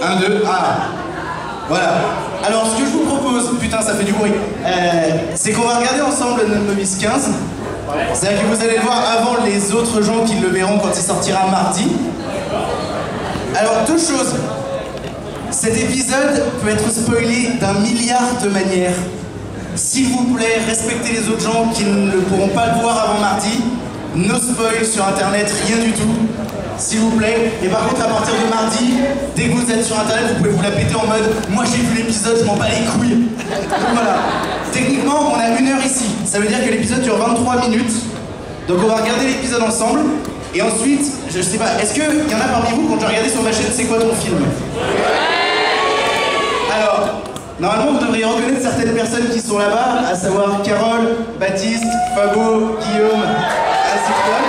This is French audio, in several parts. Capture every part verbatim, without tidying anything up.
Un, deux, ah. Voilà. Alors, ce que je vous propose, putain, ça fait du bruit, euh, c'est qu'on va regarder ensemble Novice quinze. C'est-à-dire que vous allez le voir avant les autres gens qui le verront quand il sortira mardi. Alors, deux choses. Cet épisode peut être spoilé d'un milliard de manières. S'il vous plaît, respectez les autres gens qui ne pourront pas le voir avant mardi. No spoil sur internet, rien du tout. S'il vous plaît. Et par contre, à partir de mardi, dès que vous êtes sur internet, vous pouvez vous la péter en mode « Moi j'ai vu l'épisode, je m'en bats les couilles ». Donc voilà. Techniquement, on a une heure ici. Ça veut dire que l'épisode dure vingt-trois minutes. Donc on va regarder l'épisode ensemble. Et ensuite, je sais pas, est-ce qu'il y en a parmi vous qui ont déjà regardé sur ma chaîne C'est quoi ton film? Alors, normalement vous devriez reconnaître certaines personnes qui sont là-bas, à savoir Carole, Baptiste, Fabo, Guillaume, ainsi que toi.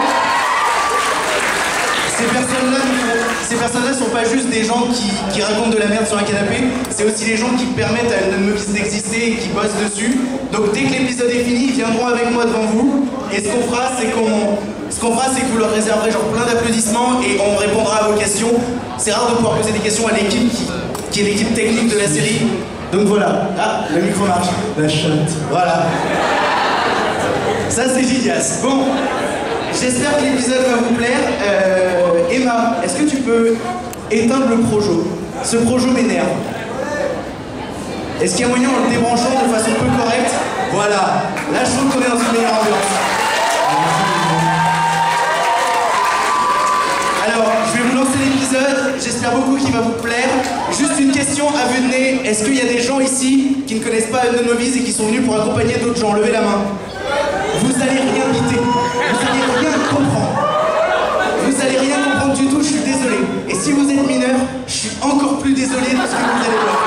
Ces personnes-là ces personnes-là sont pas juste des gens qui, qui racontent de la merde sur un canapé, c'est aussi les gens qui permettent à une Novice d'exister et qui bossent dessus. Donc dès que l'épisode est fini, ils viendront avec moi devant vous. Et ce qu'on fera, c'est qu'on ce qu'on fera, c'est que vous leur réserverez genre plein d'applaudissements et on répondra à vos questions. C'est rare de pouvoir poser des questions à l'équipe qui, qui est l'équipe technique de la série. Donc voilà. Ah, le micro marche. La chatte. Voilà. Ça c'est Gidias. Bon. J'espère que l'épisode va vous plaire. Euh, Emma, est-ce que tu peux éteindre le projo? Ce projo m'énerve. Est-ce qu'il y a moyen en le débranchant de façon peu correcte? Voilà. Là, je trouve qu'on est dans une meilleure ambiance. Alors, je vais vous lancer l'épisode. J'espère beaucoup qu'il va vous plaire. Juste une question à vue de nez. Est-ce qu'il y a des gens ici qui ne connaissent pas The Novice et qui sont venus pour accompagner d'autres gens? Levez la main. Vous allez rien biter. Vous allez rien comprendre. Vous allez rien comprendre du tout, je suis désolé. Et si vous êtes mineur, je suis encore plus désolé de ce que vous allez voir.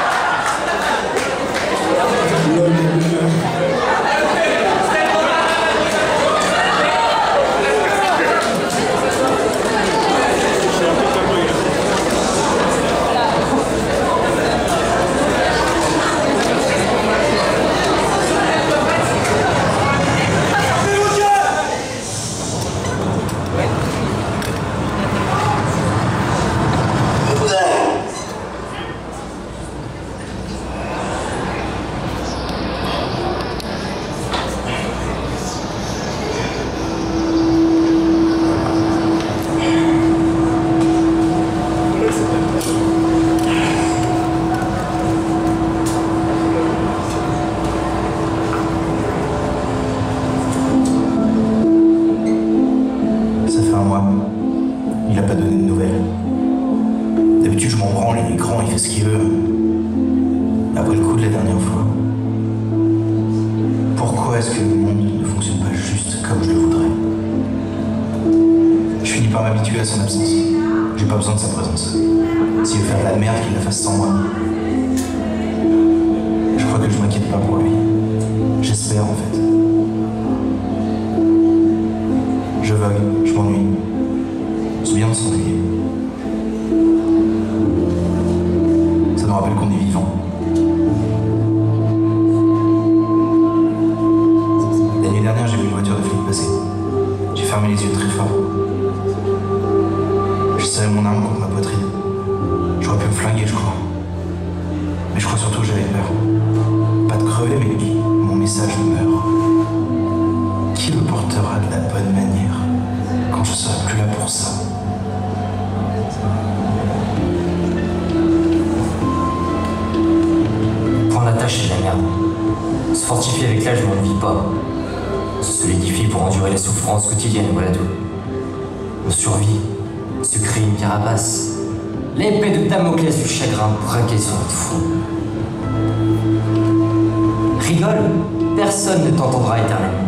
Personne ne t'entendra éternellement.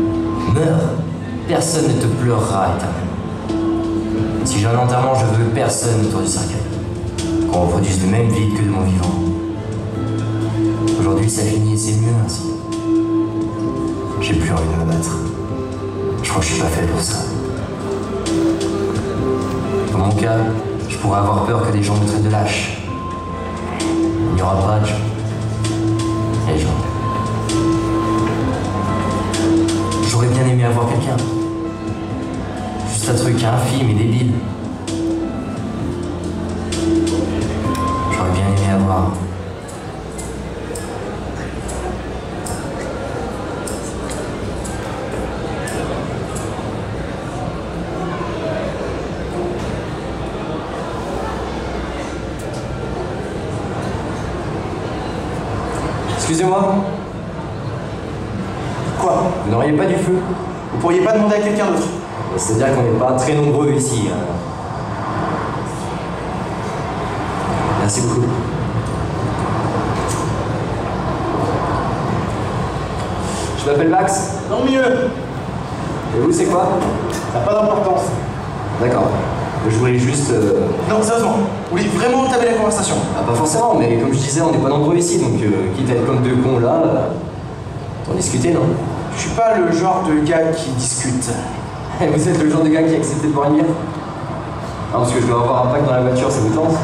Meurs, personne ne te pleurera éternellement. Si j'ai un enterrement, je veux personne autour du cercueil. Qu'on reproduise le même vide que de mon vivant. Aujourd'hui, ça finit et c'est mieux ainsi. J'ai plus envie de me battre. Je crois que je suis pas fait pour ça. Dans mon cas, je pourrais avoir peur que des gens me traitent de lâche. Il n'y aura pas de gens. Les gens. J'aurais bien aimé avoir quelqu'un. Juste un truc infime et débile. voir. Excusez-moi. Quoi? Vous n'auriez pas du feu? Vous pourriez pas demander à quelqu'un d'autre? C'est-à-dire qu'on n'est pas très nombreux ici. Hein. Merci beaucoup. Je m'appelle Max. Non mieux. Et vous, c'est quoi? Ça n'a pas d'importance. D'accord. Je voulais juste... Euh... Non, sérieusement, vous voulez vraiment entamer la conversation? Ah, pas forcément, mais comme je disais, on n'est pas nombreux ici, donc euh, quitte à être comme deux cons là, euh, on discuter, non? Je suis pas le genre de gars qui discute. Vous êtes le genre de gars qui a accepté de boire une bière? Ah, parce que je dois avoir un pack dans la voiture, ça vous tente?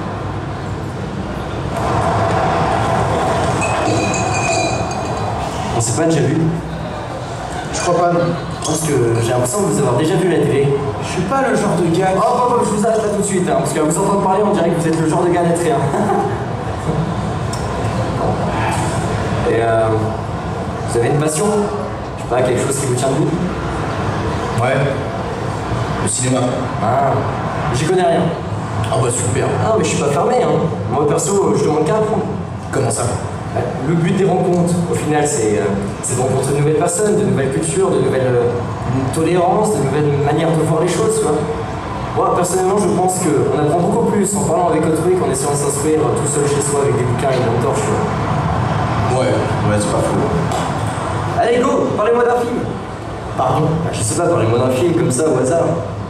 On s'est pas déjà vu? Je crois pas, non. Parce que j'ai l'impression de vous avoir déjà vu à la télé. Je suis pas le genre de gars... Oh, oh, oh, je vous arrête là tout de suite, hein, parce qu'à vous entendre parler, on dirait que vous êtes le genre de gars d'être rien. Et euh... vous avez une passion? Je sais pas, quelque chose qui vous tient debout? Ouais. Le cinéma. Ah, j'y connais rien. Ah bah super. Ah, mais je suis pas fermé, hein. Moi, perso, je demande qu'à apprendre. Comment ça? Le but des rencontres, au final, c'est euh, de rencontrer de nouvelles personnes, de nouvelles cultures, de nouvelles euh, tolérances, de nouvelles manières de voir les choses, tu vois. Moi, personnellement, je pense qu'on apprend beaucoup plus en parlant avec autrui qu'en essayant de s'instruire tout seul chez soi avec des bouquins et une lampe torche, tu vois. Ouais, ouais, c'est pas faux. Allez, go, parlez-moi d'un film. Pardon? Bah, je sais pas, parlez-moi d'un film comme ça, au hasard.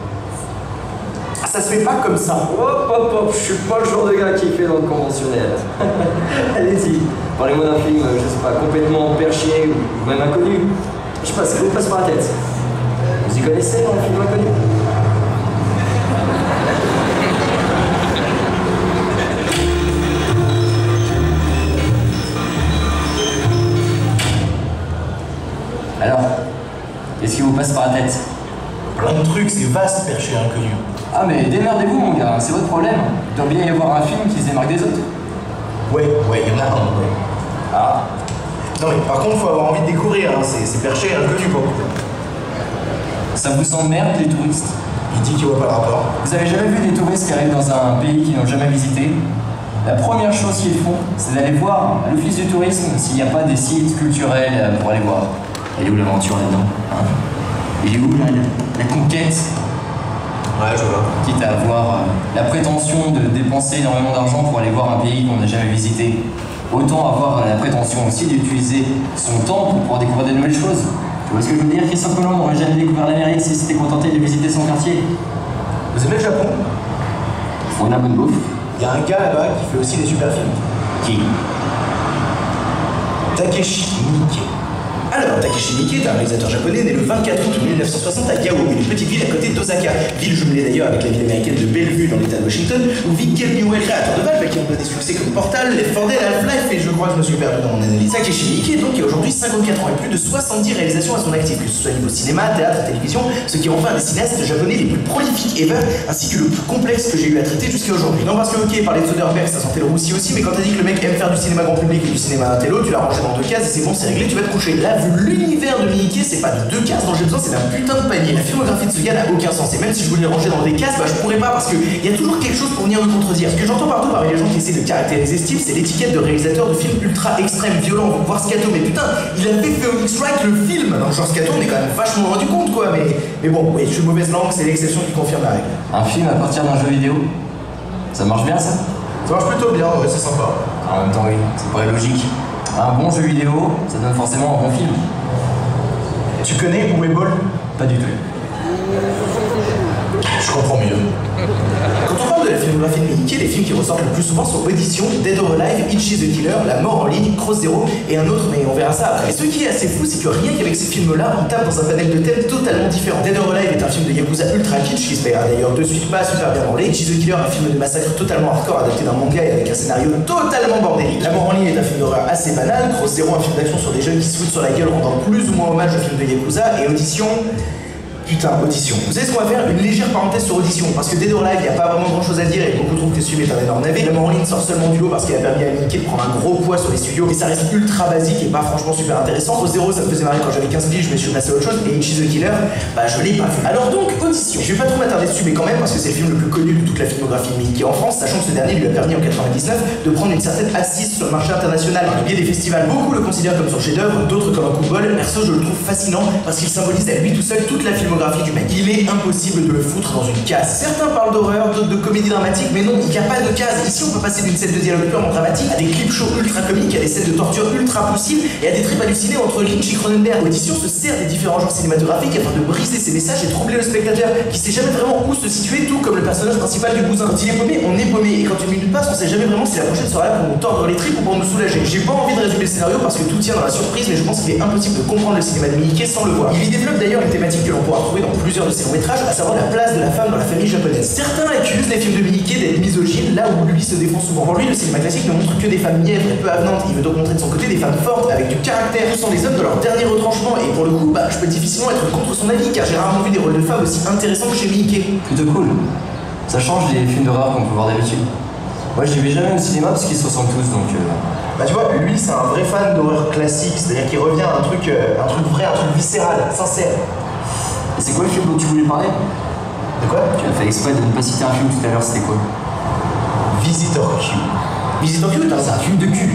Ça se fait pas comme ça. Hop, hop, hop, je suis pas le genre de gars qui fait dans le conventionnel. Allez-y, parlez-moi d'un film, je sais pas, complètement perché ou même inconnu. Je sais pas, ça vous passe par la tête. Vous y connaissez un film inconnu? Alors, qu'est-ce qui vous passe par la tête? Plein de trucs, c'est vaste, perché inconnu. Ah mais démerdez-vous mon gars, c'est votre problème. Il doit bien y avoir un film qui se démarque des autres. Ouais, ouais, il y en a un, ouais. Ah. Non mais par contre, faut avoir envie de découvrir, hein. c'est perché inconnu pour vous. Ça vous emmerde les touristes? Il dit qu'il voit pas le rapport. Vous avez jamais vu des touristes qui arrivent dans un pays qu'ils n'ont jamais visité? La première chose qu'ils font, c'est d'aller voir à l'office du tourisme s'il n'y a pas des sites culturels pour aller voir. Elle est où l'aventure là-dedans, hein? Il est où là, la, la conquête? Ouais, je vois. Quitte à avoir euh, la prétention de dépenser énormément d'argent pour aller voir un pays qu'on n'a jamais visité, autant avoir la prétention aussi d'utiliser son temps pour pouvoir découvrir de nouvelles choses. Tu vois ce que je veux dire? Christophe Colomb n'aurait jamais découvert l'Amérique s'il s'était contenté de visiter son quartier. Vous aimez le Japon? On a bonne bouffe. Il y a un gars là-bas qui fait aussi des super films. Qui? Takeshi Miike. Alors, Takeshi Miike est un réalisateur japonais né le vingt-quatre août mille neuf cent soixante à Gao, une petite ville à côté d'Osaka, ville jumelée d'ailleurs avec la ville américaine de Bellevue dans l'état de Washington, où vit Gabe Newell, créateur de Valve, qui ont donné des succès comme Portal, Left four Dead, Half-Life, et je crois que je me suis perdu dans mon analyse. Takeshi Miike donc qui a aujourd'hui cinquante-quatre ans et plus de soixante-dix réalisations à son actif, que ce soit niveau cinéma, théâtre, télévision, ce qui en fait un des cinéastes japonais les plus prolifiques ever, ainsi que le plus complexe que j'ai eu à traiter jusqu'à aujourd'hui. Non parce que ok, parler de Soderbergh, ça sentait le roussi aussi, mais quand t'as dit que le mec aime faire du cinéma grand public et du cinéma intello, tu l'as rangé dans deux cases et c'est bon, c'est réglé, tu vas te coucher. Là, vu l'univers de Miike, c'est pas de deux cases dont j'ai besoin, c'est d'un putain de panier. La filmographie de ce gars n'a aucun sens, et même si je voulais le ranger dans des cases, bah je pourrais pas parce qu'il y a toujours quelque chose pour venir me contredire. Ce que j'entends partout parmi les gens qui essaient de caractériser Steve, c'est l'étiquette de réalisateur de films ultra extrêmes, violents, voire scato, mais putain, il a fait Phoenix Strike le film. Dans le genre scato, on est quand même vachement rendu compte quoi, mais, mais bon, oui, je suis mauvaise langue, c'est l'exception qui confirme la règle. Un film à partir d'un jeu vidéo? Ça marche bien ça? Ça marche plutôt bien, ouais, c'est sympa. En même temps, oui, c'est pas logique. Un bon jeu vidéo, ça donne forcément un bon film. Tu connais Uwe Boll? Pas du tout. Je comprends mieux. Quand on parle de la filmographie de Miike, les films qui ressortent le plus souvent sont Audition, Dead or Alive, Itchy the Killer, La Mort en ligne, Cross Zero et un autre, mais on verra ça après. Et ce qui est assez fou, c'est que rien qu'avec ces films-là, on tape dans un panel de thèmes totalement différents. Dead or Alive est un film de Yakuza ultra kitsch qui se paiera d'ailleurs de suite pas super bien branlé. Itchy the Killer, un film de massacre totalement hardcore adapté d'un manga et avec un scénario totalement bordélique. La Mort en ligne est un film d'horreur assez banal, Cross Zero, un film d'action sur des jeunes qui se foutent sur la gueule rendant plus ou moins hommage au film de Yakuza, et Audition... Putain, Audition. Vous savez ce qu'on va faire? Une légère parenthèse sur Audition, parce que Dead or Alive, il n'y a pas vraiment grand chose à dire et beaucoup trouvent que ce film est un énorme navet. Même en ligne sort seulement du lot parce qu'il a permis à Mickey de prendre un gros poids sur les studios, et ça reste ultra basique et pas franchement super intéressant. Au zéro, ça me faisait marrer quand j'avais quinze piges, je me suis passé à autre chose, et She's the Killer, bah je l'ai pas vu. Alors donc, Audition. Je vais pas trop m'attarder dessus, mais quand même, parce que c'est le film le plus connu de toute la filmographie de Mickey en France, sachant que ce dernier lui a permis en quatre-vingt-dix-neuf de prendre une certaine assise sur le marché international par le biais des festivals. Beaucoup le considèrent comme son chef-d'œuvre, d'autres comme un coup de bol. Perso, je le trouve fascinant parce qu'il symbolise à lui tout seul toute la filmographie du mec. Il est impossible de le foutre dans une case. Certains parlent d'horreur, d'autres de comédie dramatique, mais non, il n'y a pas de case. Ici, on peut passer d'une scène de dialogue purement dramatique à des clips shows ultra comiques, à des scènes de torture ultra poussives et à des trips hallucinés entre Lynch et Cronenberg. Audition se sert des différents genres cinématographiques afin de briser ses messages et troubler le spectateur qui sait jamais vraiment où se situer, tout comme le personnage principal du bousin. Quand il est paumé, on est paumé, et quand une minute passe, on sait jamais vraiment si la prochaine sera là pour nous tordre les tripes ou pour nous soulager. J'ai pas envie de résumer le scénario parce que tout tient dans la surprise, mais je pense qu'il est impossible de comprendre le cinéma de Mickey sans le voir. Il y développe d'ailleurs une thématique que l'on pourra trouver dans plusieurs de ses longs métrages, à savoir la place de la femme dans la famille japonaise. Certains accusent les films de Mickey d'être misogynes, là où lui se défend souvent. Pour lui, le cinéma classique ne montre que des femmes mièvres et peu avenantes. Il veut donc montrer de son côté des femmes fortes, avec du caractère, poussant les hommes dans leur dernier retranchement. Et pour le coup, bah, je peux difficilement être contre son avis, car j'ai rarement vu des rôles de femmes aussi intéressants que chez Mickey. Plutôt cool. Ça change des films d'horreur qu'on peut voir d'habitude. Moi, je les vais jamais au cinéma parce qu'ils se ressemblent tous, donc... Euh... Bah tu vois, lui, c'est un vrai fan d'horreur classique, c'est-à-dire qu'il revient à un truc, euh, un truc vrai, un truc viscéral, sincère. Et c'est quoi le film dont tu voulais parler? De quoi? Tu as fait exprès de ne pas citer un film tout à l'heure, c'était quoi? Visitor Q. Visitor Q, c'est un film de cul.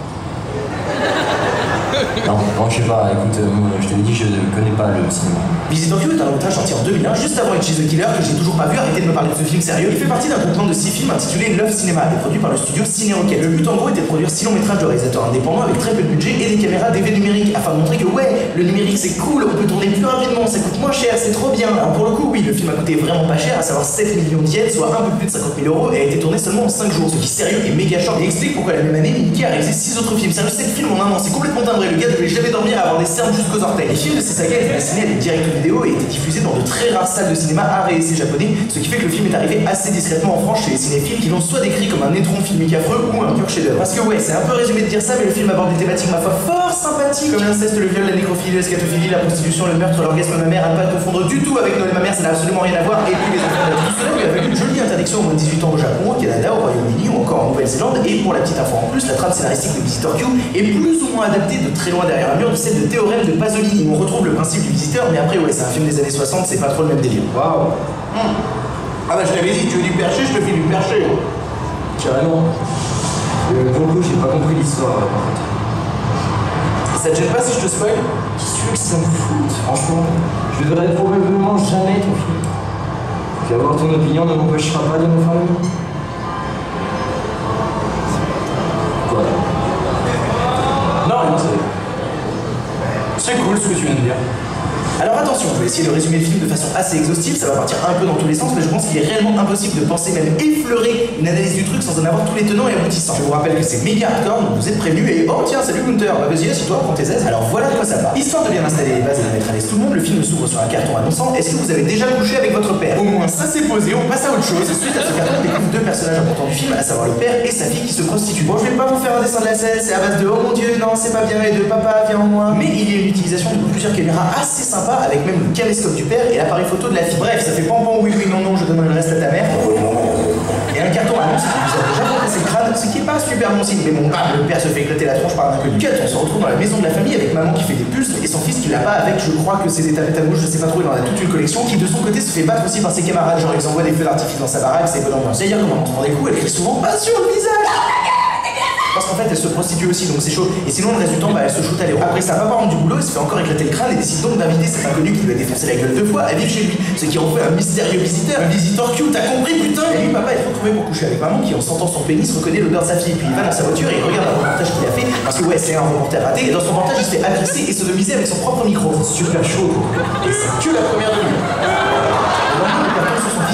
Non, non, je sais pas, écoute, euh, moi, je t'avais dit que je ne connais pas le cinéma. Visitor Q est un long métrage sorti en deux mille un, juste avant She's the Killer, que j'ai toujours pas vu. Arrêtez de me parler de ce film sérieux. Il fait partie d'un groupement de six films intitulé Love Cinema, et produit par le studio Ciné Rocket. Le but en gros était de produire six longs métrages de réalisateurs indépendants avec très peu de budget et des caméras D V numériques, afin de montrer que ouais, le numérique c'est cool, on peut tourner plus rapidement, ça coûte moins cher, c'est trop bien. Alors pour le coup, oui, le film a coûté vraiment pas cher, à savoir sept millions de yens, soit un peu plus de cinquante mille euros, et a été tourné seulement en cinq jours, ce qui sérieux est méga short et explique pourquoi la même année, Mickey a réalisé six autres films. Sérieux, sept films en un an, c'est complètement dingue. Le gars devait jamais dormir à avoir des cernes jusqu'aux orteils. Les films de ces sagas étaient destinés à des directs vidéo et étaient diffusés dans de très rares salles de cinéma A et C japonais, ce qui fait que le film est arrivé assez discrètement en France chez les cinéphiles qui l'ont soit décrit comme un étron filmique affreux ou un pur chef-d'œuvre. Parce que ouais, c'est un peu résumé de dire ça, mais le film aborde des thématiques ma foi fort sympathiques comme l'inceste, le viol, la nécrophilie, la scatophilie, la prostitution, le meurtre, l'orgasme mammaire, à ne pas confondre du tout avec Noël mammaire, ça n'a absolument rien à voir, et puis les enfants. Tout cela lui a valu une jolie interdiction au moins de dix-huit ans au Japon, au Canada, au Royaume-Uni ou encore en Nouvelle-Zélande. Et pour la petite info en plus, la trame scénaristique de Visitor Q est plus ou moins adaptée de très loin derrière un mur de celle de Théorème de Pasolini, où on retrouve le principe du visiteur, mais après ouais, c'est un film des années soixante, c'est pas trop le même délire. Waouh. Mmh. Ah bah je t'avais dit, tu veux du perché, je te file du perché. Carrément. Euh, pour le coup, j'ai pas compris l'histoire, par contre. Ça te gêne pas si je te spoil? Qu'est-ce que tu veux que ça me foute? Franchement, je ne verrai probablement jamais ton film. Puis avoir ton opinion ne m'empêchera pas de me faire le mien. Quoi? Non, rien, c'est... C'est cool ce que tu viens de dire. Alors attention, je vais essayer de résumer le film de façon assez exhaustive, ça va partir un peu dans tous les sens, mais je pense qu'il est réellement impossible de penser, même effleurer une analyse du truc sans en avoir tous les tenants et aboutissants. Je vous rappelle que c'est méga hardcore, donc vous êtes prévenus, et oh tiens, salut Gunther, bah vas-y, assieds-toi, prends tes aises. Alors voilà de quoi ça part. Histoire de bien installer les bases et de mettre à l'aise tout le monde, le film s'ouvre sur un carton annonçant: est-ce que vous avez déjà couché avec votre père? Au moins ça c'est posé, on passe à autre chose. Suite à ce carton, on découvre deux personnages importants du film, à savoir le père et sa fille qui se prostituent. Bon, je vais pas vous faire un dessin de la scène, c'est à base de oh mon dieu, non, c'est pas bien, et de papa, viens en moi. Mais il y a une utilisation de plusieurs caméras assez sympa, avec même le caméscope du père et l'appareil photo de la fille. Bref, ça fait pampan, oui, oui, non, non, je donnerai le reste à ta mère. Et un carton annonce qui vous a déjà remplacé le crâne, ce qui est pas super bon signe. Mais bon, bam, le père se fait éclater la tronche par un inconnu. Cut, on se retrouve dans la maison de la famille avec maman qui fait des puces et son fils qui l'a pas avec, je crois que c'est des tapettes à mouche, je sais pas trop, il en a toute une collection, qui de son côté se fait battre aussi par ses camarades, genre ils envoient des feux d'artifice dans sa baraque, c'est bonne ambiance. D'ailleurs, quand maman se prend des coups, elle crie souvent pas sur le visage. Parce qu'en fait elle se prostitue aussi, donc c'est chaud. Et sinon le reste du temps, bah, elle se shoot à l'eau. Après ça va pas rendre du boulot, elle se fait encore éclater le crâne et décide donc d'inviter cet inconnu qui lui a défoncé la gueule deux fois à vivre chez lui, ce qui en fait un mystérieux visiteur. Un visiteur cute, t'as compris putain? Et lui papa est retrouvé pour coucher avec maman qui en sentant son pénis reconnaît l'odeur de sa fille, puis il va dans sa voiture et il regarde un reportage qu'il a fait, parce que ouais c'est un reporter raté, et dans son reportage il se fait agresser et sodomiser avec son propre micro. C'est super chaud. Et c'est que la première de lui.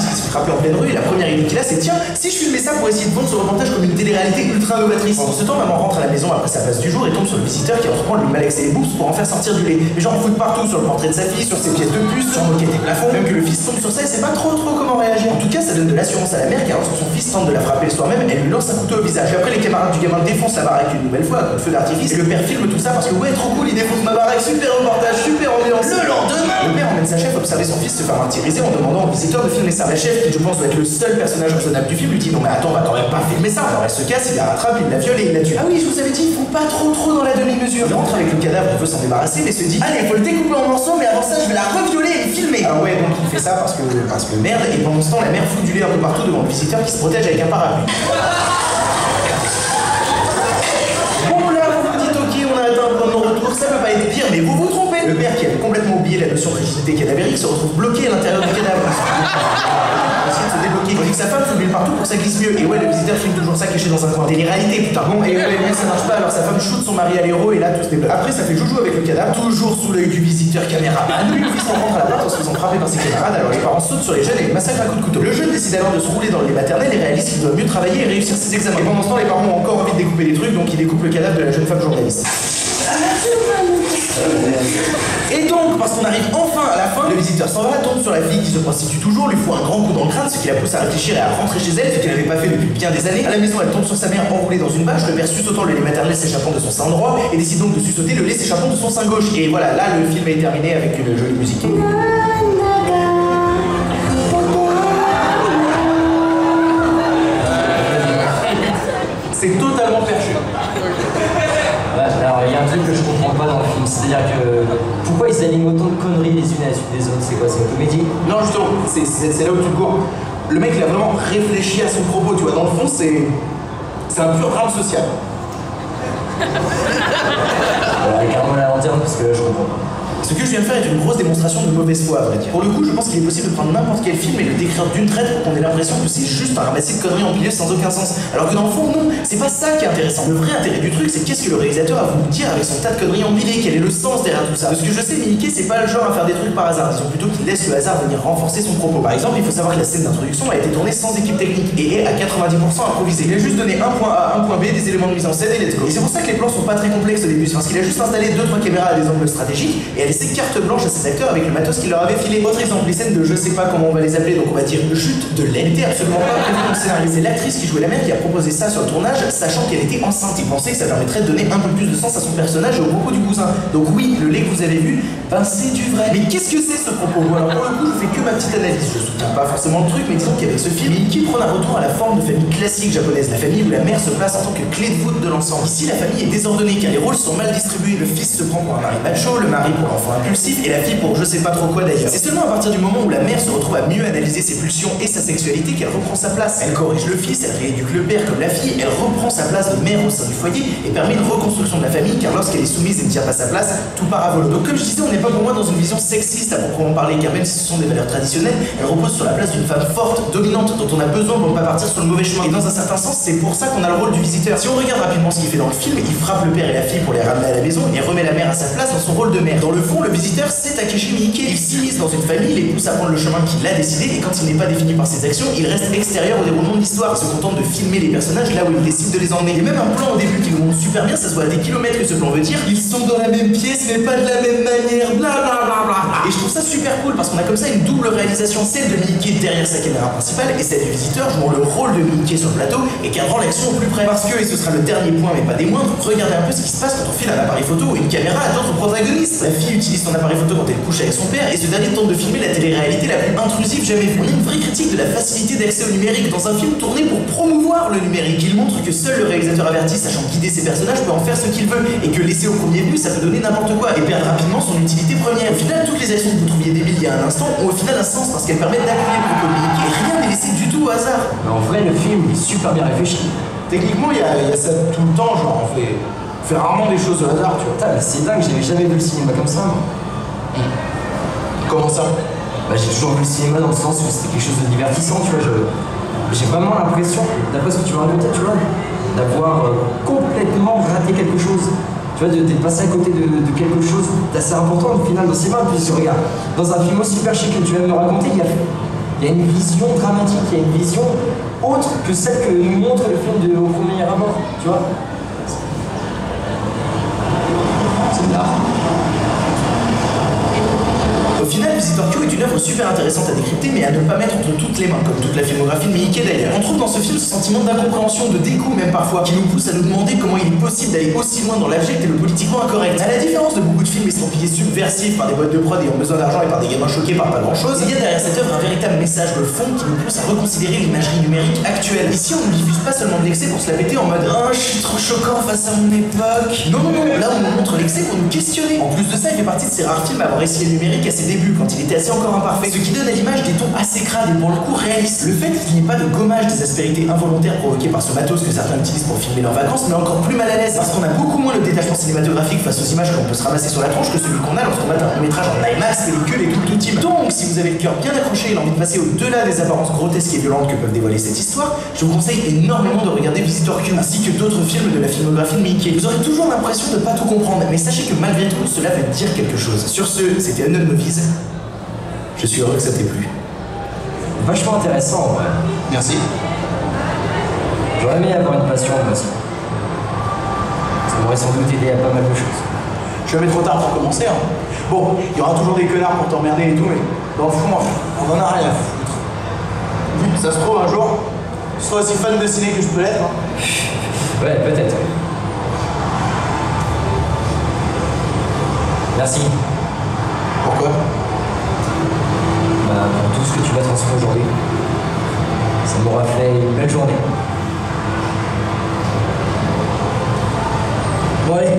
frapper en pleine rue et la première idée qu'il a c'est tiens, si je filmais ça pour essayer de vendre ce reportage comme une télé-réalité ultra novatrice. Pendant ce temps, maman rentre à la maison après sa passe du jour et tombe sur le visiteur qui entreprend de lui malaxer les boobs pour en faire sortir du lait. Les gens en foutent partout sur le portrait de sa fille, sur ses pièces de puce, sur le moquette des plafonds, même que le fils tombe sur ça et sait pas trop trop comment réagir. En tout cas, ça donne de l'assurance à la mère car lorsque son fils tente de la frapper le soir même, elle lui lance un couteau au visage. Et après, les camarades du gamin défoncent la baraque une nouvelle fois à coup de feu d'artifice et le père filme tout ça parce que ouais, trop cool, il défonce ma baraque, super reportage, super ambiance. Le lendemain, le père emmène sa chef observer son fils se faire martyriser en demandant au visiteur de filmer ça. La chef, qui je pense doit être le seul personnage raisonnable du film, lui dit non mais attends, on va quand même pas filmer ça. Alors elle se casse, il la rattrape, il la viole et il la tue. Ah oui, je vous avais dit, il faut pas trop trop dans la demi-mesure. Il rentre avec le cadavre, il veut s'en débarrasser mais se dit allez, faut le découper en morceaux, mais avant ça je vais la revioler et le filmer. Alors ouais, donc il fait ça parce que parce que merde, et pendant ce temps la mère fout du lait un peu partout devant le visiteur qui se protège avec un parapluie. Bon là, vous vous dites ok, on a atteint un point de non-retour, ça peut pas être pire, mais vous vous trompez. Le père qui avait complètement oublié la notion de rigidité cadavérique se retrouve bloqué à l'intérieur du cadavre. Essayer de se débloquer. Il dit que sa femme fout de l'huile partout pour que ça glisse mieux. Et ouais, le visiteur filme toujours ça caché dans un coin. Télé-réalité, putain. Bon, et ouais, mais ça marche pas, alors sa femme shoot son mari à l'héros et là tout se débloque. Après, ça fait joujou avec le cadavre, toujours sous l'œil du visiteur caméraman. Lui, le fils en rentre à la porte en se faisant frapper par ses camarades, alors les parents sautent sur les jeunes et les massacrent à coups de couteau. Le jeune décide alors de se rouler dans le lait maternel et réalise qu'il doit mieux travailler et réussir ses examens. Et pendant ce temps, les parents ont encore envie de découper des trucs, donc ils découpent le cadavre de la jeune femme journaliste. Et donc, parce qu'on arrive enfin à la fin, le visiteur s'en va, tombe sur la fille qui se prostitue toujours, lui fout un grand coup dans le crâne, ce qui la pousse à réfléchir et à rentrer chez elle, ce qu'elle n'avait pas fait depuis bien des années. À la maison, elle tombe sur sa mère enroulée dans une bâche, le père suçotant le lait maternel s'échappant de son sein droit et décide donc de suçoter le lait s'échappant de son sein gauche. Et voilà, là, le film est terminé avec une jolie musique. C'est totalement perché. Alors, il y a un truc que je comprends pas dans le film, c'est-à-dire que pourquoi ils alignent autant de conneries les unes à la suite des autres? C'est quoi, c'est une comédie? Non, justement, c'est, c'est, c'est là où tu te cours. Le mec, il a vraiment réfléchi à son propos, tu vois. Dans le fond, c'est. C'est un pur drame social. Alors, regarde-moi la lanterne parce que là, je comprends pas. Ce que je viens de faire est une grosse démonstration de mauvaise foi, à vrai dire. Pour le coup, je pense qu'il est possible de prendre n'importe quel film et le décrire d'une traite pour qu'on ait l'impression que c'est juste un ramassis de conneries empilées sans aucun sens. Alors que dans le fond, non, c'est pas ça qui est intéressant. Le vrai intérêt du truc, c'est qu'est-ce que le réalisateur a voulu dire avec son tas de conneries empilées, quel est le sens derrière tout ça. De ce que je sais, Mickey, c'est pas le genre à faire des trucs par hasard, disons plutôt qu'il laisse le hasard venir renforcer son propos. Par exemple, il faut savoir que la scène d'introduction a été tournée sans équipe technique et est à quatre-vingt-dix pour cent improvisée. Il a juste donné un point A, un point B, des éléments de mise en scène et let's go. Et c'est pour ça que les plans sont pas très complexes au début, parce qu'il a juste installé deux trois caméras à des angles stratégiques et a laissé carte blanche à ses acteurs avec le matos qu'il leur avait filé. Autre exemple, les scènes de je sais pas comment on va les appeler, donc on va dire chute de lait, n'était absolument pas prévu dans le scénario. C'est l'actrice qui jouait la mère qui a proposé ça sur le tournage, sachant qu'elle était enceinte. Il pensait que ça permettrait de donner un peu plus de sens à son personnage et au propos du cousin. Donc oui, le lait que vous avez vu, ben c'est du vrai. Mais qu'est-ce que c'est ce propos? Bon, alors pour le coup, je fais que ma petite analyse. Je soutiens pas forcément le truc, mais disons qu'avec ce film, Mickey prend un retour à la forme de famille classique japonaise, la famille où la mère se place en tant que clé de voûte de l'ensemble. Ici, la famille est désordonnée car les rôles sont mal distribués. Le fils se prend pour un mari macho, le mari pour l'enfant impulsif et la fille pour je sais pas trop quoi d'ailleurs. C'est seulement à partir du moment où la mère se retrouve à mieux analyser ses pulsions et sa sexualité qu'elle reprend sa place. Elle corrige le fils, elle rééduque le père comme la fille, elle reprend sa place de mère au sein du foyer et permet une reconstruction de la famille car lorsqu'elle est soumise et ne tient pas sa place, tout part à volo. Donc comme je disais, on n'est pas pour moi dans une vision sexiste à proprement parler car même si ce sont des valeurs traditionnelles, elles reposent sur la place d'une femme forte, dominante, dont on a besoin pour ne pas partir sur le mauvais chemin. Et dans un certain sens, c'est pour ça qu'on a le rôle du visiteur. Si on regarde rapidement ce qu'il fait dans le film, il frappe le père et la fille pour les ramener à la maison et remet la mère à sa place dans son rôle de mère. Dans le fond, le visiteur, c'est Takeshi Miike. Il s'immisce dans une famille, les pousse à prendre le chemin qu'il a décidé et quand il n'est pas défini par ses actions, il reste extérieur au déroulement de l'histoire, se contente de filmer les personnages là où il décide de les emmener. Il y a même un plan au début qui nous montre super bien, ça se voit à des kilomètres que ce plan veut dire ils sont dans la même pièce mais pas de la même manière, blablabla. Et je trouve ça super cool parce qu'on a comme ça une double réalisation, celle de Miike derrière sa caméra principale et celle du visiteur jouant le rôle de Miike sur le plateau et cadrant l'action au plus près. Parce que, et ce sera le dernier point mais pas des moindres, regardez un peu ce qui se passe quand on file un appareil photo ou une caméra à d'autres protagonistes. La fille utilise son appareil photo quand elle couche avec son père et ce dernier tente de filmer la télé-réalité la plus intrusive jamais vue. On a une vraie critique de la facilité d'accès au numérique dans un film tourné pour promouvoir le numérique. Il montre que seul le réalisateur averti sachant guider ses personnages peut en faire ce qu'il veut et que laisser au premier venu ça peut donner n'importe quoi et perdre rapidement son utilité première. Au final, toutes les actions que vous trouviez débiles il y a un instant ont au final un sens parce qu'elles permettent d'accueillir le public et rien n'est laissé du tout au hasard. Mais en vrai, le film est super bien réfléchi. Techniquement, il y, a, il y a ça tout le temps, genre on fait, on fait rarement des choses au hasard, tu vois. Putain, mais c'est dingue, j'avais jamais vu le cinéma comme ça. Moi. Comment ça? Bah, j'ai toujours vu le cinéma dans le sens où c'était quelque chose de divertissant, tu vois. Je, j'ai vraiment l'impression, d'après ce que tu me racontais, tu vois, d'avoir euh, complètement raté quelque chose. Tu vois, d'être passé à côté de, de quelque chose d'assez important au final dans le cinéma. Puis regarde, dans un film aussi perché que tu viens de me raconter, il y a, il Il y a une vision dramatique, il y a une vision autre que celle que nous montre le film de Au premier abord, tu vois. C'est bizarre. Au final, Visitor Q est une œuvre super intéressante à décrypter, mais à ne pas mettre entre toutes les mains, comme toute la filmographie de Miike d'ailleurs. On trouve dans ce film ce sentiment d'incompréhension, de dégoût même parfois, qui nous pousse à nous demander comment il est possible d'aller aussi loin dans l'abject et le politiquement incorrect. À la différence de beaucoup de films estampillés subversifs par des boîtes de prod ayant besoin d'argent et par des gamins choqués par pas grand chose, il y a derrière cette œuvre un véritable message de fond qui nous pousse à reconsidérer l'imagerie numérique actuelle. Ici, on ne diffuse pas seulement de l'excès pour se la péter en mode « Oh, je suis trop choquant face à mon époque ». Non, non, non, là on nous montre l'excès pour nous questionner. En plus de ça, il fait partie de ces rares films à avoir essayé le numérique à ses débuts, quand il était assez encore imparfait, ce qui donne à l'image des tons assez crades et pour le coup réalistes. Le fait qu'il n'y ait pas de gommage des aspérités involontaires provoquées par ce matos que certains utilisent pour filmer leurs vacances, mais encore plus mal à l'aise, parce qu'on a beaucoup moins le détachement cinématographique face aux images que l'on peut se ramasser sur la tronche que celui qu'on a lorsqu'on mate un long métrage en IMAX, pellicule et tout le team. Donc, si vous avez le cœur bien accroché et l'envie de passer au-delà des apparences grotesques et violentes que peuvent dévoiler cette histoire, je vous conseille énormément de regarder Visitor Q, ainsi que d'autres films de la filmographie de Miike. Vous aurez toujours l'impression de pas tout comprendre, mais sachez que malgré tout, cela veut dire quelque chose. Sur ce, c'était Unknown Movies. Je suis heureux que ça t'ait plu. Vachement intéressant, ouais. Merci. J'aurais aimé avoir une passion, moi aussi. Ça m'aurait sans doute aidé à pas mal de choses. Jamais trop tard pour commencer, hein. Bon, il y aura toujours des connards pour t'emmerder et tout, mais dans le fond, on en a rien à foutre. Ça se trouve, un jour, je serai aussi fan de ciné que je peux l'être, hein. Ouais, peut-être. Merci. Pourquoi? Bah, pour tout ce que tu m'as transmis aujourd'hui. Ça m'aura fait une belle journée. Bon, allez.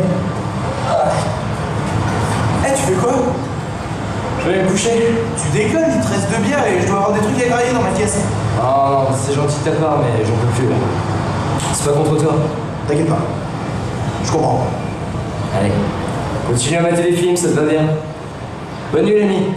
Eh, tu fais quoi? Je vais me coucher. Tu déconnes, il te reste deux bières et je dois avoir des trucs à grailler dans ma caisse. Ah non, c'est gentil de ta part, mais j'en peux plus là. C'est pas contre toi. T'inquiète pas. Je comprends. Allez, continue à mater les films, ça te va bien. Bonne nuit l'ami.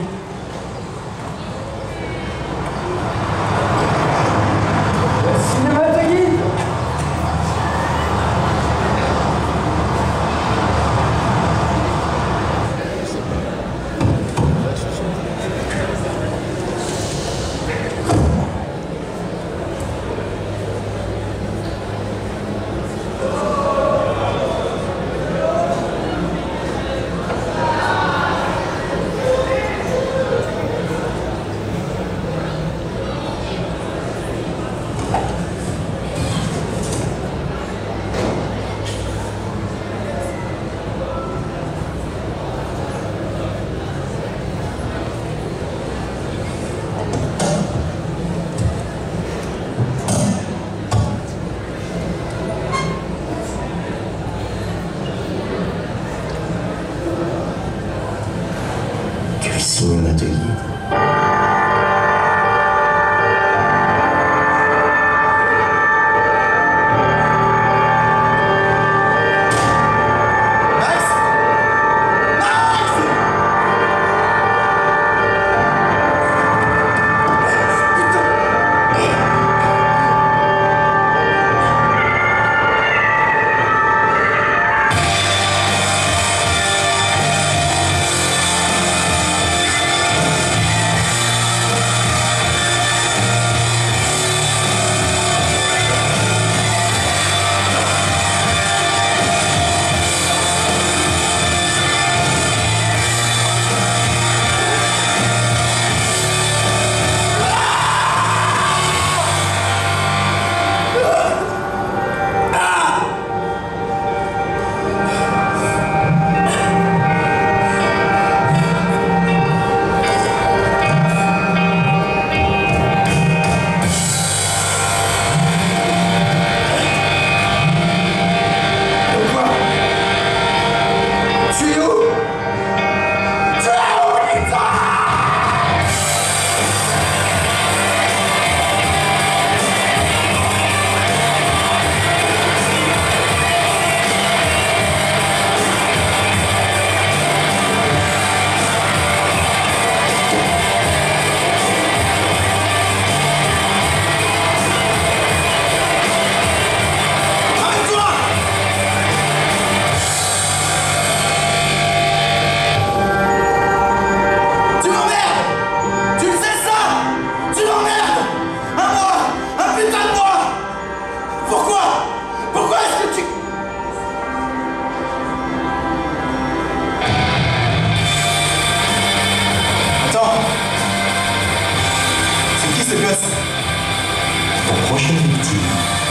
Ton prochaine victime.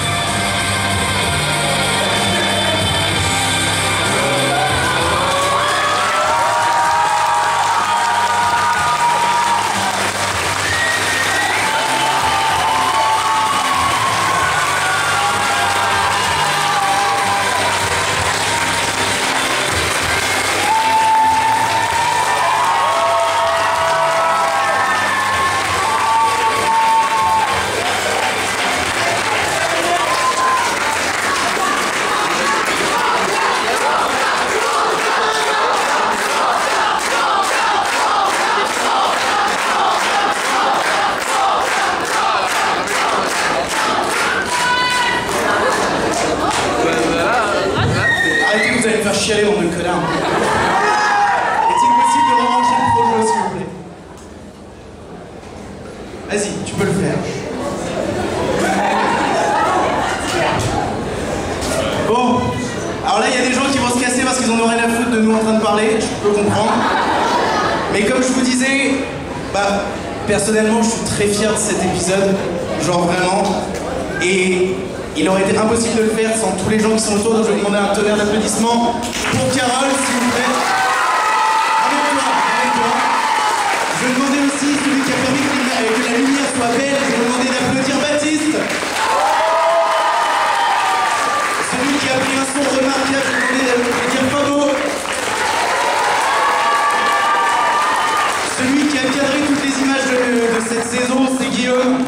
Chialer, bande de connards. Est-il possible de remancher le projet, s'il vous plaît? Vas-y, tu peux le faire. Bon, alors là, il y a des gens qui vont se casser parce qu'ils en ont rien à foutre de nous en train de parler, je peux comprendre. Mais comme je vous disais, bah, personnellement, je suis très fier de cet épisode, genre vraiment. Et il aurait été impossible de le faire sans tous les gens qui sont autour, donc je vais demander un tonnerre d'applaudissements pour Carole, s'il vous plaît. Avec toi, avec toi. Je vais demander aussi celui qui a permis que la lumière soit belle, je vais demander d'applaudir Baptiste. Celui qui a pris un son remarquable, je vais demander d'applaudir Fabo. Celui qui a cadré toutes les images de, de cette saison, c'est Guillaume.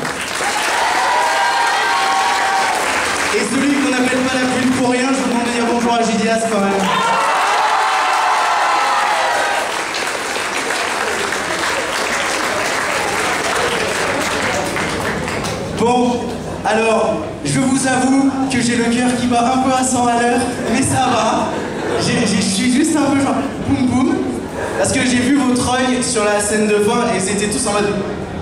Et celui qu'on n'appelle pas la pluie pour rien, je vous demande de dire bonjour à Gidias quand même. Bon, alors, je vous avoue que j'ai le cœur qui bat un peu à cent à l'heure, mais ça va. Je suis juste un peu genre boum boum, parce que j'ai vu vos trognes sur la scène de fin et c'était tous en mode...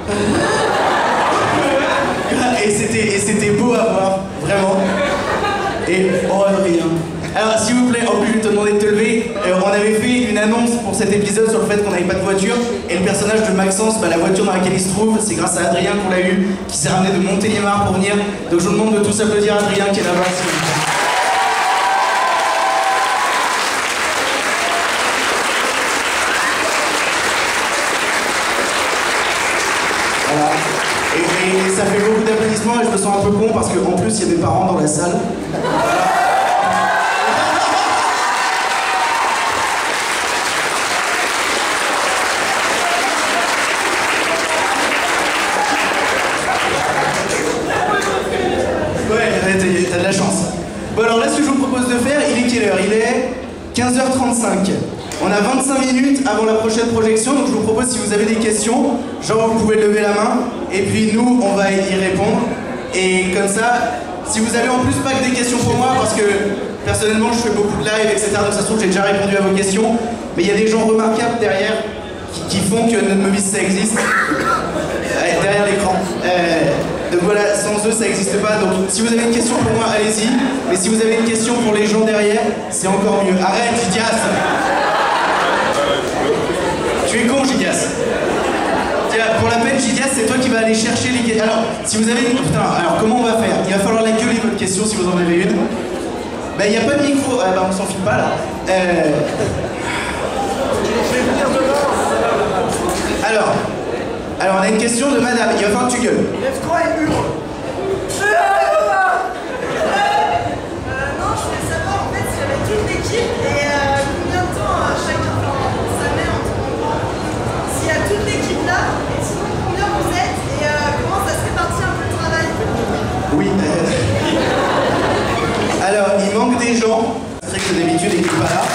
Et c'était beau à voir, vraiment. Et oh Adrien. Alors s'il vous plaît, en plus je vais te demander de te lever. Euh, on avait fait une annonce pour cet épisode sur le fait qu'on n'avait pas de voiture. Et le personnage de Maxence, bah, la voiture dans laquelle il se trouve, c'est grâce à Adrien qu'on l'a eu, qui s'est ramené de Montélimar pour venir. Donc je vous demande de tous applaudir Adrien qui est là-bas. Voilà. Et, et ça fait beaucoup d'applaudissements et je me sens un peu con parce qu'en plus il y a mes parents dans la salle. Ouais, t'as de la chance. Bon alors là ce que je vous propose de faire, il est quelle heure? Il est quinze heures trente-cinq. On a vingt-cinq minutes avant la prochaine projection, donc je vous propose, si vous avez des questions, genre vous pouvez lever la main, et puis nous, on va y répondre. Et comme ça, si vous avez en plus pas que des questions pour moi, parce que personnellement je fais beaucoup de live, et cetera, donc ça se trouve j'ai déjà répondu à vos questions, mais il y a des gens remarquables derrière qui, qui font que notre Movies ça existe, euh, derrière l'écran. Euh, donc voilà, sans eux ça n'existe pas, donc si vous avez une question pour moi, allez-y, mais si vous avez une question pour les gens derrière, c'est encore mieux. Arrête, Gidias! Tu es con, Gidias. Tiens, pour la peine, Gidias, c'est toi qui vas aller chercher les questions. Alors, si vous avez une... Putain, alors comment on va faire? Il va falloir la gueuler votre question si vous en avez une. Ben, il n'y a pas de micro. Ah, ben, on s'en file pas, là. Euh... Alors, alors, on a une question de madame. Il va falloir que tu gueules. Lève-toi et hurle. Non, je voulais savoir, en fait, s'il y avait toute l'équipe et euh, combien de temps euh, chacun ça met entre s'il y a toute l'équipe là, et sinon combien vous êtes et euh, comment ça se répartit un peu le travail? Oui. Euh... Alors, il manque des gens. C'est vrai que d'habitude, il n'est pas là.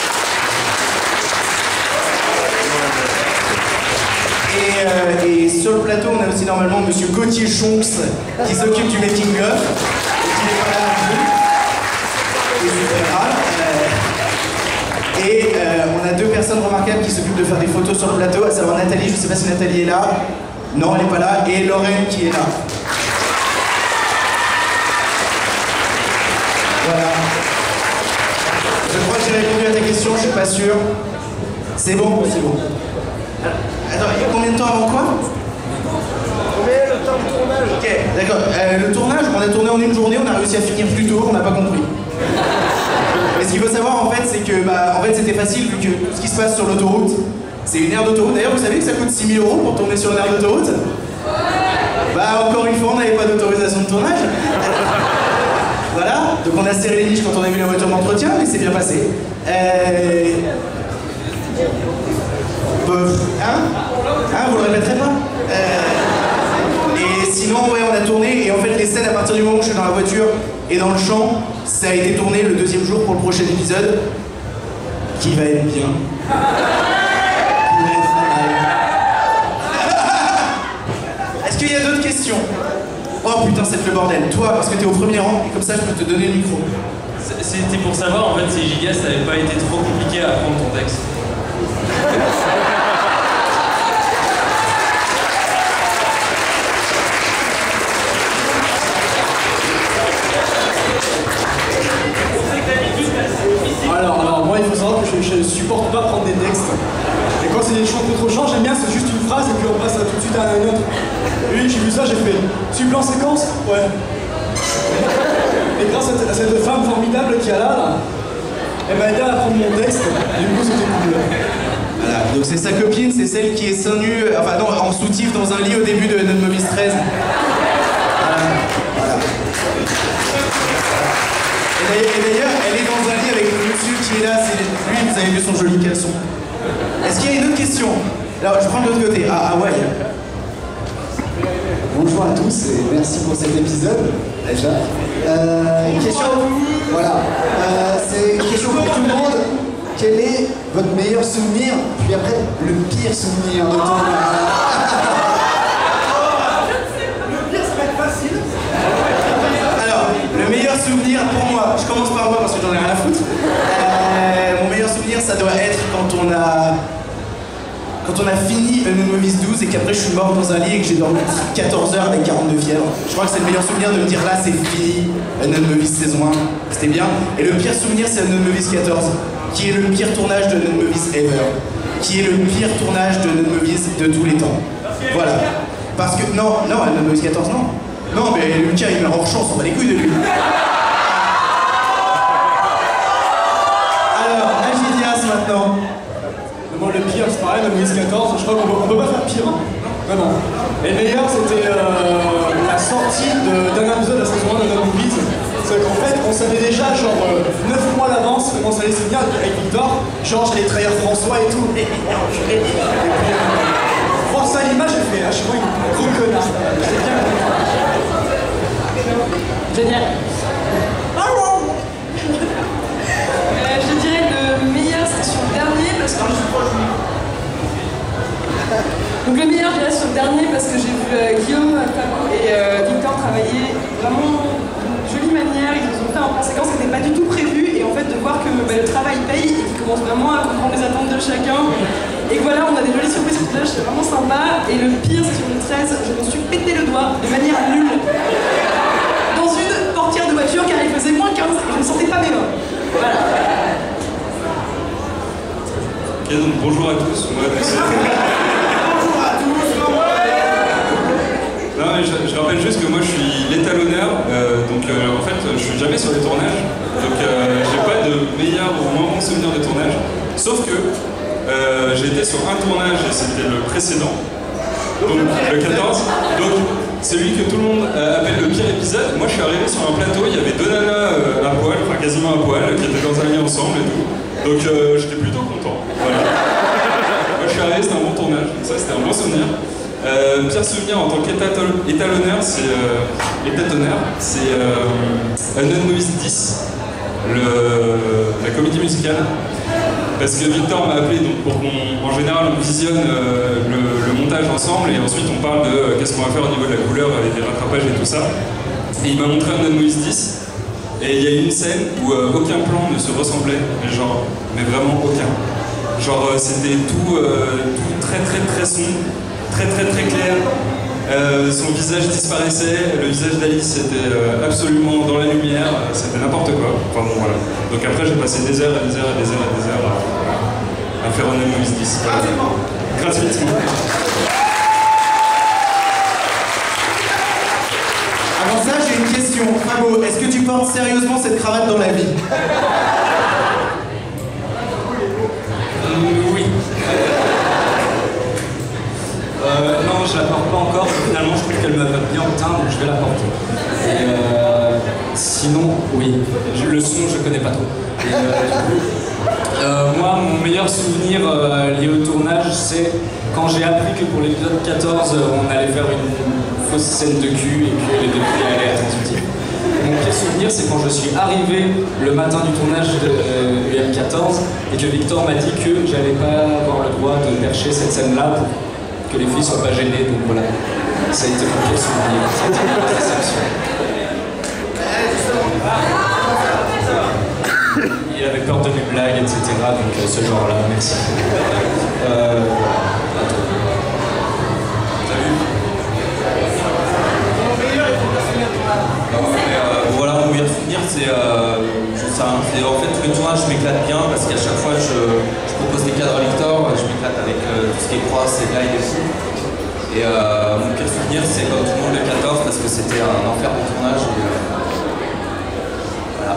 Et, euh, et sur le plateau, on a aussi normalement Monsieur Gauthier Chonks qui s'occupe du making-of. Et qui n'est pas là non plus. Et c'est très grave. Euh... Et euh, on a deux personnes remarquables qui s'occupent de faire des photos sur le plateau, à savoir Nathalie, je ne sais pas si Nathalie est là. Non, elle n'est pas là. Et Lorraine qui est là. Voilà. Je crois que j'ai répondu à ta question, je suis pas sûr. C'est bon, c'est bon. Attends, il y a combien de temps avant quoi? Combien le temps de tournage? Ok, D'accord. Euh, le tournage, on a tourné en une journée, on a réussi à finir plus tôt, on n'a pas compris. Et ce qu'il faut savoir en fait, c'est que bah, en fait, c'était facile vu que tout ce qui se passe sur l'autoroute, c'est une aire d'autoroute. D'ailleurs, vous savez que ça coûte six mille euros pour tourner sur une aire d'autoroute? Bah, encore une fois, on n'avait pas d'autorisation de tournage. Voilà, donc on a serré les niches quand on a vu la voiture d'entretien, mais c'est bien passé. Euh... Bof. Hein Hein, vous le répéterez pas euh... Et sinon, ouais, on a tourné, et en fait, les scènes, à partir du moment où je suis dans la voiture et dans le champ, ça a été tourné le deuxième jour pour le prochain épisode, qui va être bien. Qui va être mal. Est-ce qu'il y a d'autres questions? Oh putain, c'est le bordel. Toi, parce que t'es au premier rang, et comme ça, je peux te donner le micro. C'était pour savoir, en fait, si Giga, ça n'avait pas été trop compliqué à apprendre ton texte. Alors, alors, moi, il faut savoir que je, je supporte pas prendre des textes. Et quand c'est des chants contre chants, j'aime bien, c'est juste une phrase et puis on passe tout de suite à une autre. Oui, j'ai vu ça, j'ai fait. Tu plan séquence? Ouais. Et grâce à, à cette femme formidable qui a là, là, elle m'a aidé à apprendre mon texte. Et du coup, c'était cool. Voilà, donc c'est sa copine, c'est celle qui est seins nus, enfin non, en soutif dans un lit au début de Not Movies treize. Voilà. Voilà. Et d'ailleurs, elle est dans un lit avec le monsieur qui est là, c'est lui, vous avez vu son joli caleçon. Est-ce qu'il y a une autre question? Alors, je prends de l'autre côté, ah, Hawaï. Bonjour à tous et merci pour cet épisode, déjà. Euh, question, voilà, euh, c'est une question pour tout le monde. Quel est votre meilleur souvenir, puis après, le pire souvenir de ton... Le pire, ça va être facile. Alors, le meilleur souvenir pour moi, je commence par moi parce que j'en ai rien à foutre. Euh, mon meilleur souvenir, ça doit être quand on a... Quand on a fini Not Movies douze et qu'après je suis mort dans un lit et que j'ai dormi quatorze heures avec quarante-deux fièvres. Je crois que c'est le meilleur souvenir de me dire là c'est fini, Not Movies saison un, c'était bien. Et le pire souvenir c'est Not Movies quatorze, qui est le pire tournage de Not Movies ever. Qui est le pire tournage de Not Movies de tous les temps. Voilà. Parce que, non, non, Not Movies quatorze non. Non mais Lucas il met hors champ, on s'en bat les couilles de lui. Alors, Agidias maintenant. Moi, le pire, c'est pareil, Not Movies quatorze, je crois qu'on peut, on peut pas faire pire. Hein. Vraiment. Et le meilleur, c'était euh, la sortie d'un épisode de la saison un de Not Movies. C'est qu'en fait, on savait déjà, genre, euh, neuf mois à l'avance, comment ça allait se finir avec Victor. Genre, j'allais trahir François et tout. Et puis, voir ça à l'image, j'ai fait, ah, je suis vraiment un gros connard. J'étais bien. Génial. Euh, je dirais le meilleur, c'est sur le dernier parce que je... Donc le meilleur, je dirais sur le dernier parce que j'ai vu euh, Guillaume, Fabio et euh, Victor travailler vraiment d'une jolie manière. Ils nous ont fait en conséquence, c'était pas du tout prévu et en fait de voir que bah, le travail paye et qu'ils commencent vraiment à comprendre les attentes de chacun. Et voilà, on a des jolies surprises sur le c'est vraiment sympa. Et le pire, c'est sur le treize, je me suis pété le doigt de manière nulle dans une portière de voiture car il faisait moins quinze et je ne sentais pas mes mains. Voilà. Ok, donc bonjour à tous. Moi, Bonjour à tous. non, mais je, je rappelle juste que moi je suis l'étalonneur, euh, donc euh, en fait je suis jamais sur les tournages, donc euh, j'ai pas de meilleur ou moins bon souvenir de tournage, sauf que euh, j'ai été sur un tournage et c'était le précédent, donc le quatorze, donc celui que tout le monde euh, appelle le pire épisode. Moi je suis arrivé sur un plateau, il y avait deux nanas euh, à poil, enfin quasiment à poil, qui étaient dans un lit ensemble et tout, donc euh, j'étais plutôt content, voilà. Moi je suis arrivé, c'était un bon tournage, donc ça c'était un bon souvenir. Euh, pire souvenir en tant qu'étalonneur, c'est euh, étalonneur, c'est euh, Not Movies dix, le, la comédie musicale. Parce que Victor m'a appelé donc, pour qu'on, en général, on visionne euh, le, le montage ensemble et ensuite on parle de euh, qu'est-ce qu'on va faire au niveau de la couleur avec les rattrapages et tout ça. Et il m'a montré un Not Movies dix et il y a une scène où euh, aucun plan ne se ressemblait, mais genre, mais vraiment aucun. Genre, euh, c'était tout, euh, tout très très très sombre. Très très très clair, euh, son visage disparaissait, le visage d'Alice était euh, absolument dans la lumière, c'était n'importe quoi, enfin bon voilà. Donc après j'ai passé des heures et des heures et des heures et des heures à, à faire un Not Movies dix. Gratuitement. Gratuitement. une question. Fabo, est-ce que tu portes sérieusement cette cravate dans la vie? Oui. Euh, non, je la porte pas encore. Finalement, je trouve qu'elle me va bien au teint, donc je vais la porter. Et euh, sinon, oui. Je- le son, je connais pas trop. Et, euh, du coup, euh, moi, mon meilleur souvenir euh, lié au tournage, c'est quand j'ai appris que pour l'épisode quatorze, on allait faire une fausse scène de cul et que les deux filles allaient être insultées. Mon pire souvenir, c'est quand je suis arrivé le matin du tournage de euh, U M quatorze et que Victor m'a dit que j'allais pas avoir le droit de percher cette scène-là pour que les filles soient pas gênées. Donc voilà, ça a été mon pire souvenir. Ça a été une déception. Il avait peur de mes blagues, et cetera. Donc euh, ce genre-là, merci. Euh, à toi. T'as vu? Non, mais, euh, voilà, mon meilleur souvenir, c'est euh, juste ça. Hein. C'est, en fait, tous les tournages, je m'éclate bien parce qu'à chaque fois, je, je propose des cadres à Victor, je m'éclate avec euh, tout ce qui est cross et live et tout. Et euh, mon pire souvenir, c'est comme tout le monde le quatorze parce que c'était un enfer de tournage. Et, euh, voilà.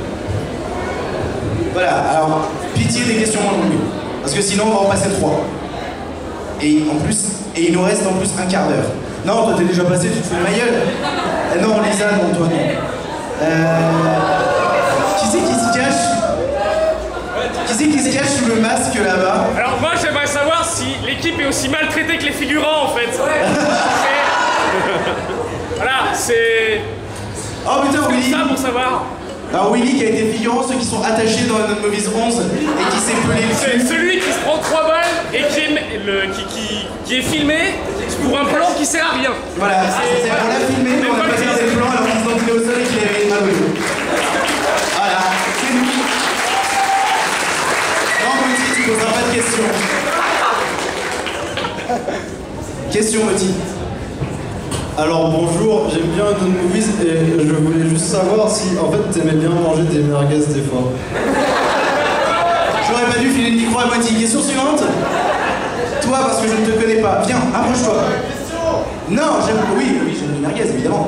Voilà, alors, pitié des questions moins longues. Parce que sinon, on va en passer trois. Et en plus, et il nous reste en plus un quart d'heure. Non, toi t'es déjà passé, tu te fais de ma gueule. Eh non, Lisa, non, toi non. Euh... Qui c'est qui se cache? Qui c'est qui se cache sous le masque là-bas? Alors moi j'aimerais savoir si l'équipe est aussi maltraitée que les figurants en fait. Voilà, c'est... Oh putain, Willy! ça pour savoir. Alors Willy qui a été figurant, ceux qui sont attachés dans notre Movies onze et qui s'est pelé le C'est cul. celui qui se prend trois balles et qui est, le, qui, qui, qui est filmé pour un plan qui sert à rien. Voilà, c'est on l'a filmé, mais on a pas fait des plans alors qu'il se dentelait au sol et qu'il avait mal au dos. Voilà, c'est nous. Non, Moti, tu poseras pas de questions. Question, Moti. Alors bonjour, j'aime bien Don Movies et je voulais juste savoir si en fait t'aimais bien manger des merguez des fois. J'aurais pas dû filer le micro à Moti. Question suivante. Toi, parce que je ne te connais pas. Viens, approche-toi. Non, j'aime... Oui, oui, j'aime les merguez, évidemment.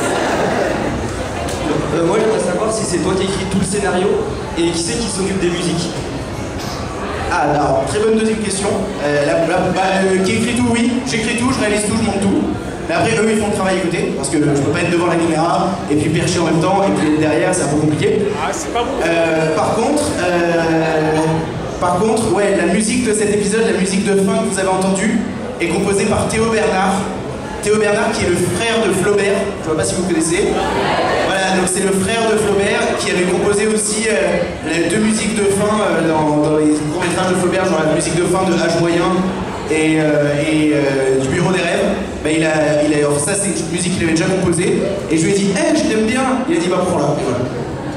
Euh, moi, j'aimerais savoir si c'est toi qui écris tout le scénario et qui c'est qui s'occupe des musiques. Ah, alors, très bonne deuxième question. Euh, la, la- bah, euh, qui écrit tout, oui. J'écris tout, je réalise tout, je monte tout. Mais après, eux, ils font le travail à côté, parce que je peux pas être devant la caméra et puis percher en même temps et puis être derrière, c'est un peu compliqué. Ah, c'est pas bon. Euh, par contre, euh, par contre, ouais, la musique de cet épisode, la musique de fin que vous avez entendue, est composée par Théo Bernard. Théo Bernard qui est le frère de Flaubert, je vois pas si vous connaissez. Voilà, donc c'est le frère de Flaubert qui avait composé aussi euh, les deux musiques de fin euh, dans, dans les courts-métrages de Flaubert, genre la musique de fin de H moyen et, euh, et euh, du Bureau des rêves. Bah, il a, il a, alors ça c'est une musique qu'il avait déjà composée et je lui ai dit hey, je t'aime bien, il a dit bah prends-la. Et voilà.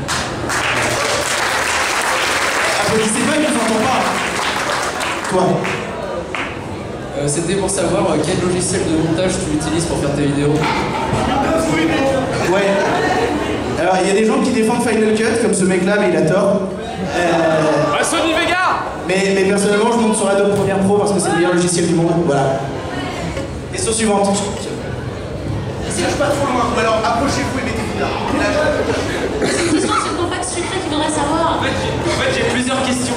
Applaudissez pas, il nous entend pas. Toi. Euh, C'était pour savoir euh, quel logiciel de montage tu utilises pour faire tes vidéos. Ouais. Alors il y a des gens qui défendent Final Cut comme ce mec là mais il a tort. Euh... Ah, Sony Vega. Mais, mais personnellement je monte sur Adobe Premiere Pro parce que c'est le meilleur logiciel du monde. Voilà. Question suivante. Si je pas trop loin, ou alors approchez-vous et mettez-vous là. C'est une question sur ton fax secret qu'il faudrait savoir. En fait, j'ai, en fait, j'ai plusieurs questions.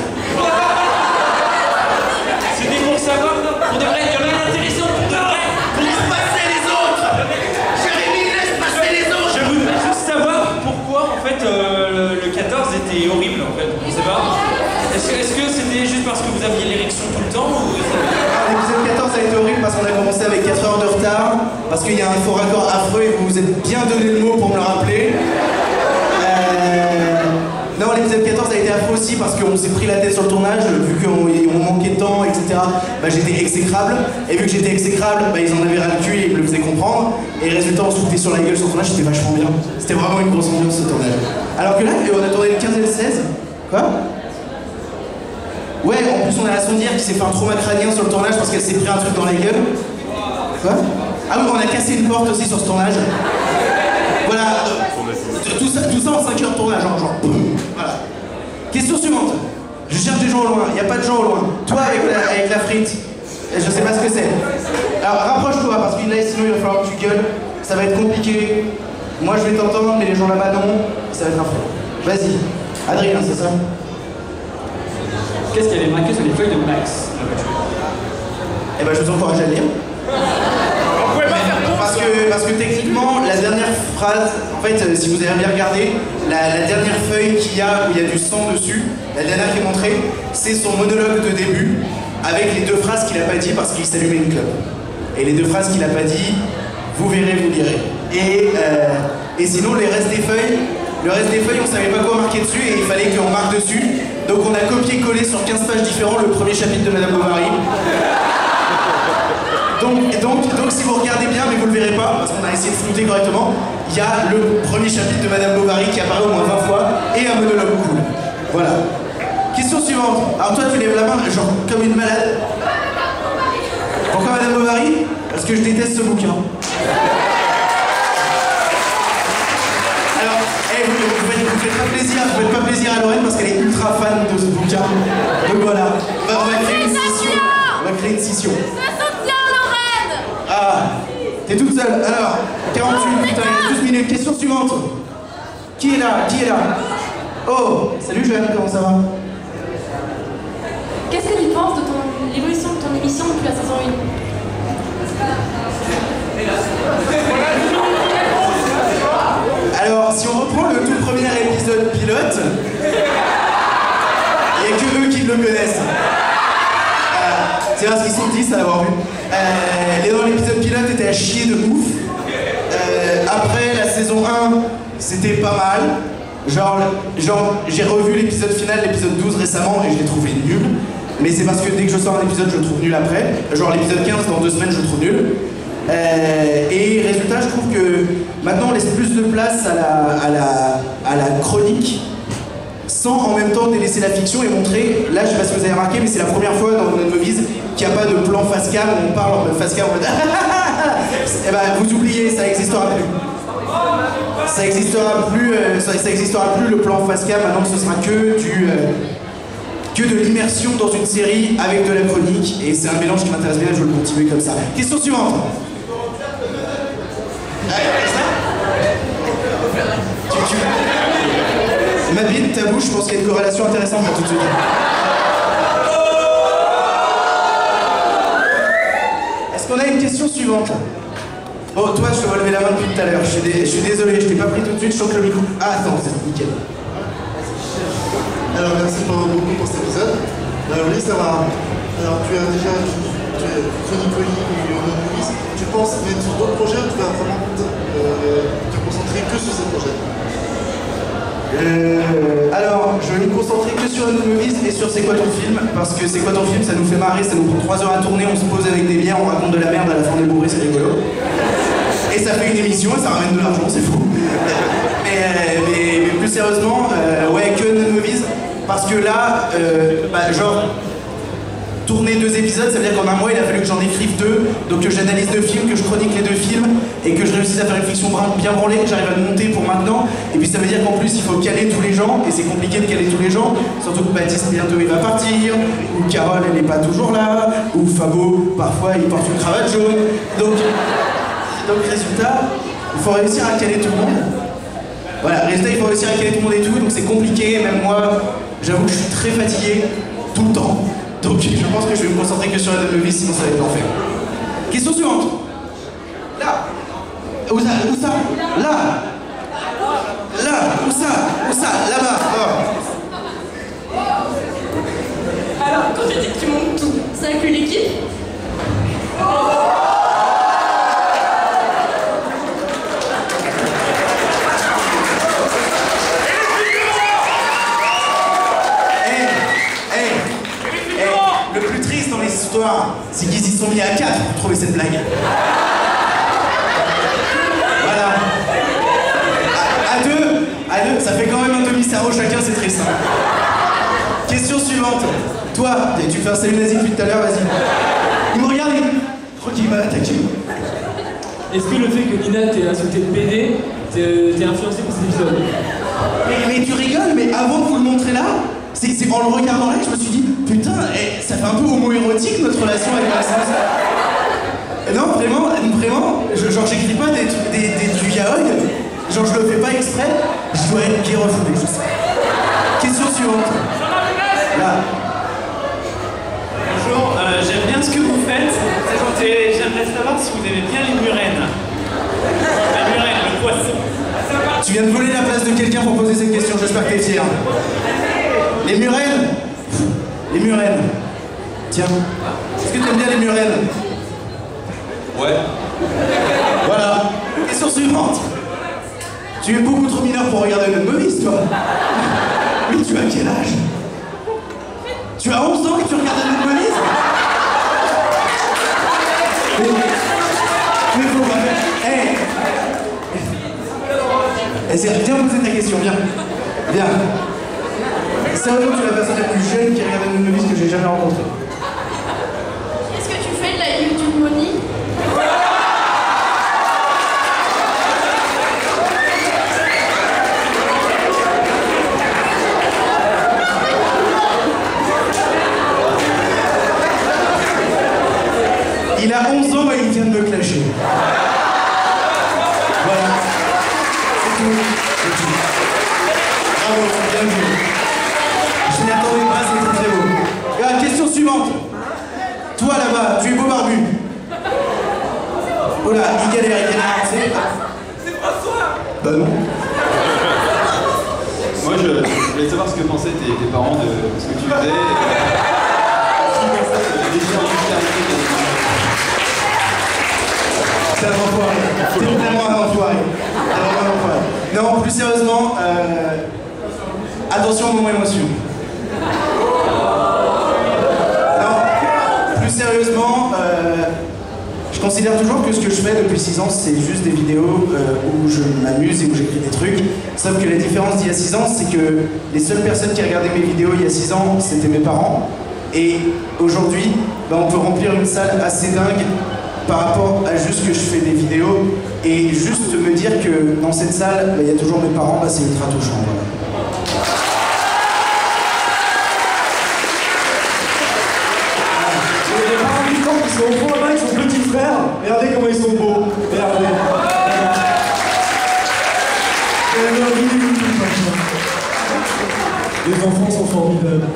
C'était pour savoir, pour de vrai, il y en a une intéressante, pour de vrai. Laisse passer les autres. Jérémy, laisse passer les autres. Je voudrais juste savoir pourquoi, en fait, euh, le quatorze était horrible, en fait. On sait pas. Est-ce que, est-ce que c'était juste parce que vous aviez l'érection tout le temps ou... L'épisode quatorze a été horrible parce qu'on a commencé avec quatre heures de retard, parce qu'il y a un faux raccord affreux et vous vous êtes bien donné le mot pour me le rappeler. Euh... Non, l'épisode quatorze a été affreux aussi parce qu'on s'est pris la tête sur le tournage, vu qu'on on manquait de temps, et cetera. Bah, j'étais exécrable, et vu que j'étais exécrable, bah, ils en avaient ras le cul et ils me le faisaient comprendre. Et résultat, on se foutait sur la gueule sur le tournage, c'était vachement bien. C'était vraiment une grosse ambiance ce tournage. Alors que là, on a tourné le quinze et le seize. Quoi? Ouais, en plus on a la sondière qui s'est fait un trauma crânien sur le tournage parce qu'elle s'est pris un truc dans la gueule. Quoi? Ah oui, on a cassé une porte aussi sur ce tournage. Voilà, euh, tout, ça, tout ça en cinq heures de tournage, genre, genre boum. Voilà. Question suivante. Je cherche des gens au loin, il n'y a pas de gens au loin. Toi avec la, avec la frite, je sais pas ce que c'est. Alors rapproche-toi parce que là sinon il va falloir que tu gueules, ça va être compliqué. Moi je vais t'entendre, mais les gens là-bas non. Ça va être un flop. Vas-y. Adrien, c'est ça? Qu'est-ce qu'il y avait marqué sur les feuilles de Max? Eh ben je vous encourage à le lire. On pouvait pas faire bon, Parce que, parce que techniquement, la dernière phrase, en fait, euh, si vous avez bien regardé, la, la dernière feuille qu'il y a, où il y a du sang dessus, la dernière qui est montrée, c'est son monologue de début, avec les deux phrases qu'il a pas dit parce qu'il s'allumait une clope. Et les deux phrases qu'il a pas dit, vous verrez, vous lirez. Et, euh, et sinon, les restes des feuilles, le reste des feuilles, on savait pas quoi marquer dessus et il fallait qu'on marque dessus. Donc on a copié-collé sur quinze pages différents le premier chapitre de Madame Bovary. Donc, donc, donc si vous regardez bien, mais vous le verrez pas, parce qu'on a essayé de se noter correctement, il y a le premier chapitre de Madame Bovary qui apparaît au moins vingt fois et un monologue cool. Voilà. Question suivante. Alors toi tu lèves la main, genre comme une malade. Pourquoi Madame Bovary? Parce que je déteste ce bouquin. Alors, hey, vous, vous, faites, vous faites pas plaisir, vous faites pas plaisir à Lorraine parce qu'elle est ultra fan de ce bouquin. Donc voilà, on va, on va créer une scission. On va créer une scission. Ah, t'es toute seule. Alors, quarante-huit, putain, il y a douze minutes. Question suivante. Qui est là? Qui est là? Oh, salut Jeanne, comment ça va? Qu'est-ce que tu penses de ton l'évolution de ton émission depuis la saison un? Alors, si on reprend le tout premier épisode pilote, il n'y a que eux qui le connaissent. Euh, c'est parce qu'ils sont dix à l'avoir vu. Euh, et dans l'épisode pilote était à chier de ouf. Euh, après la saison un, c'était pas mal. Genre, genre j'ai revu l'épisode final, l'épisode douze récemment, et je l'ai trouvé nul. Mais c'est parce que dès que je sors un épisode, je le trouve nul après. Genre l'épisode quinze, dans deux semaines, je le trouve nul. Euh, et résultat, je trouve que maintenant on laisse plus de place à la, à la, à la chronique, sans en même temps délaisser la fiction et montrer, là je sais pas si vous avez remarqué, mais c'est la première fois dans notre Movies qu'il n'y a pas de plan face cam où on parle en face cam en mode et ben vous oubliez, ça n'existera plus. Ça existera plus, euh, ça, ça existera plus le plan face cam, maintenant ce sera que du euh, que de l'immersion dans une série avec de la chronique, et c'est un mélange qui m'intéresse bien, je veux le continuer comme ça. Question suivante. Tu, tu... Ma bite, ta bouche, je pense qu'il y a une corrélation intéressante pour tout de suite. Est-ce qu'on a une question suivante? Bon, toi, je te vois lever la main depuis tout à l'heure. Je suis, dé... je suis désolé, je t'ai pas pris tout de suite, je sens que le micro. Ah, attends, c'est nickel. Alors, merci beaucoup pour cet épisode. Alors, oui, ça va. Alors, tu as déjà tu es chroniqueur ou Movies. Tu penses être sur d'autres projets ou tu vas vraiment euh, te concentrer que sur ces projets? Euh, alors, je vais me concentrer que sur une Movies et sur C'est quoi ton film, parce que C'est quoi ton film, ça nous fait marrer, ça nous prend trois heures à tourner, on se pose avec des bières, on raconte de la merde, à la fin on est bourré, c'est rigolo. Et ça fait une émission et ça ramène de l'argent, c'est fou. Mais, mais, mais plus sérieusement, euh, ouais, que une Movies, parce que là, euh, bah, genre, tourner deux épisodes, ça veut dire qu'en un mois il a fallu que j'en écrive deux, donc que j'analyse deux films, que je chronique les deux films, et que je réussisse à faire une fiction bien branlée, que j'arrive à le monter pour maintenant, et puis ça veut dire qu'en plus il faut caler tous les gens, et c'est compliqué de caler tous les gens, surtout que Baptiste bientôt il va partir, ou Carole elle n'est pas toujours là, ou Fabo parfois il porte une cravate jaune, donc, donc résultat, il faut réussir à caler tout le monde. Voilà, résultat il faut réussir à caler tout le monde et tout, donc c'est compliqué, même moi, j'avoue que je suis très fatigué, tout le temps. Donc je pense que je vais me concentrer que sur la Movies, sinon ça va être l'enfer. Question suivante. Là. Où ça? Où ça? Là. Là. Où ça? Où ça? Là-bas. Oh. Alors, quand tu dis que tu montes tout, ça inclut l'équipe? C'est qu'ils y sont mis à quatre pour trouver cette blague. Voilà. À, à deux, à deux, ça fait quand même un demi-cerveau chacun, c'est très simple. Question suivante. Toi, tu fais un salut nazi depuis tout à l'heure, vas-y. Il me regarde, je crois qu'il va attaquer. Est-ce que le fait que Nina t'ait insulté de P D t'es influencé par cet épisode? mais, mais tu rigoles, mais avant de vous le montrer là, c'est en le regardant là que je me suis dit, putain, eh, ça fait un peu homo-érotique notre relation avec Maxence. Non, vraiment, vraiment, je, genre j'écris pas des, des, des, du yaoi, Genre, je le fais pas exprès, je dois être bien refoulé, je sais. Question suivante. Là. Bonjour, euh, j'aime bien ce que vous faites. Et j'aimerais savoir si vous aimez bien les murènes. La murène, le poisson. Tu viens de voler la place de quelqu'un pour poser cette question, j'espère que t'es fier. Les murènes. Les murènes. Tiens. Est-ce que t'aimes bien les murènes? Ouais. Voilà. Question suivante. Tu es beaucoup trop mineur pour regarder une movies, toi. Mais tu as quel âge? Tu as onze ans et tu regardes une movies? Mais, mais faut pas faire. Hey. Essaye, viens poser ta question, viens. Viens. Sérieusement, tu es la personne la plus jeune qui regarde une novice que j'ai jamais rencontrée. Qu'est-ce que tu fais de la YouTube Money? Il a onze ans et il vient de me clasher. Voilà. C'est tout. C'est tout. Bravo, bien vu. Je n'y attendais pas, c'est très très beau. Regarde, question suivante. Toi là-bas, tu es beau barbu. Oh là, il galère, il galère. C'est C'est François. Bah non. Moi, je, je voulais savoir ce que pensaient tes, tes parents de ce que tu faisais. C'est un enfoiré. C'est vraiment un enfoiré. C'est vraiment un enfoiré. Non, plus sérieusement, euh, attention au moment émotion. Non, plus sérieusement, euh, je considère toujours que ce que je fais depuis six ans, c'est juste des vidéos euh, où je m'amuse et où j'écris des trucs. Sauf que la différence d'il y a six ans, c'est que les seules personnes qui regardaient mes vidéos il y a six ans, c'était mes parents. Et aujourd'hui, bah, on peut remplir une salle assez dingue par rapport à juste que je fais des vidéos et juste me dire que dans cette salle, il bah, y a toujours mes parents, bah, c'est ultra touchant. Voilà. Les parents du camp qui sont au fond là-bas, ils sont petits frères. Regardez comment ils sont beaux. Regardez. Les enfants sont formidables.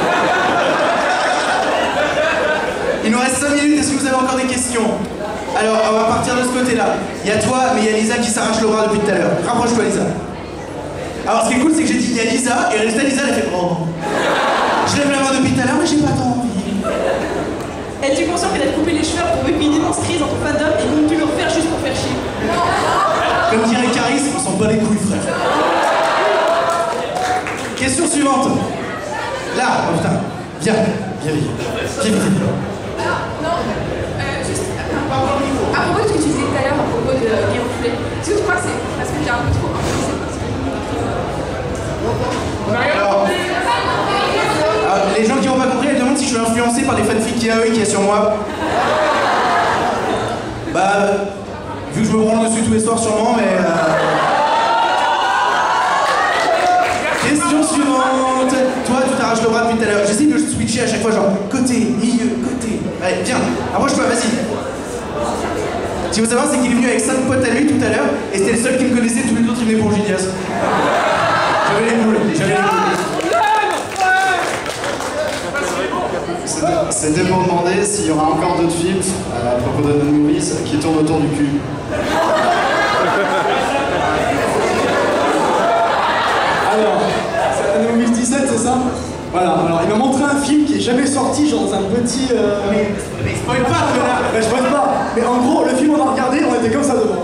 Il nous reste cinq minutes, est-ce que vous avez encore des questions? Alors, on va partir de ce côté-là. Il y a toi, mais il y a Lisa qui s'arrache le bras depuis tout à l'heure. Rapproche-toi, Lisa. Alors, ce qui est cool, c'est que j'ai dit il y a Lisa, et restée Lisa, elle a fait oh. Je lève la main depuis tout à l'heure, mais j'ai pas tant envie. Es-tu conscient qu'elle a coupé les cheveux pour une immense crise dans ton fandom et donc tu le refaire juste pour faire chier? Comme dirait Caris, on s'en bat les couilles, frère. Question suivante. Là, oh putain. Viens, viens, viens. Viens, viens. Non, euh, juste à propos de ce que tu disais tout à l'heure, à propos de bien refoulé, est-ce que tu crois que c'est parce que t'es un peu trop improvisé? Alors, alors, les gens qui n'ont pas compris, elles demandent si je suis influencé par les fanfics qu'il y a eux qu'il y a sur moi. Bah, vu que je me branle dessus tous les soirs sûrement, mais... Euh... Question suivante. Toi, tu t'arraches le bras depuis tout à l'heure. J'essaie de switcher à chaque fois, genre côté, milieu, côté. Allez, viens, approche-toi, vas-y. Ce qu'il faut savoir, c'est qu'il est venu avec cinq potes à lui tout à l'heure, et c'était le seul qui me connaissait, tous les autres ils venaient pour Gilias. J'avais les boules, j'avais les boules. C'était pour demander s'il y aura encore d'autres films euh, à propos de nos movies qui tournent autour du cul. Alors, c'est un Movies dix-sept, c'est ça? Voilà, alors il m'a montré un film qui est jamais sorti, genre dans un petit... Euh... Mais, mais spoil pas, connard! Mais je spoil pas! Mais en gros, le film on a regardé, on était comme ça devant.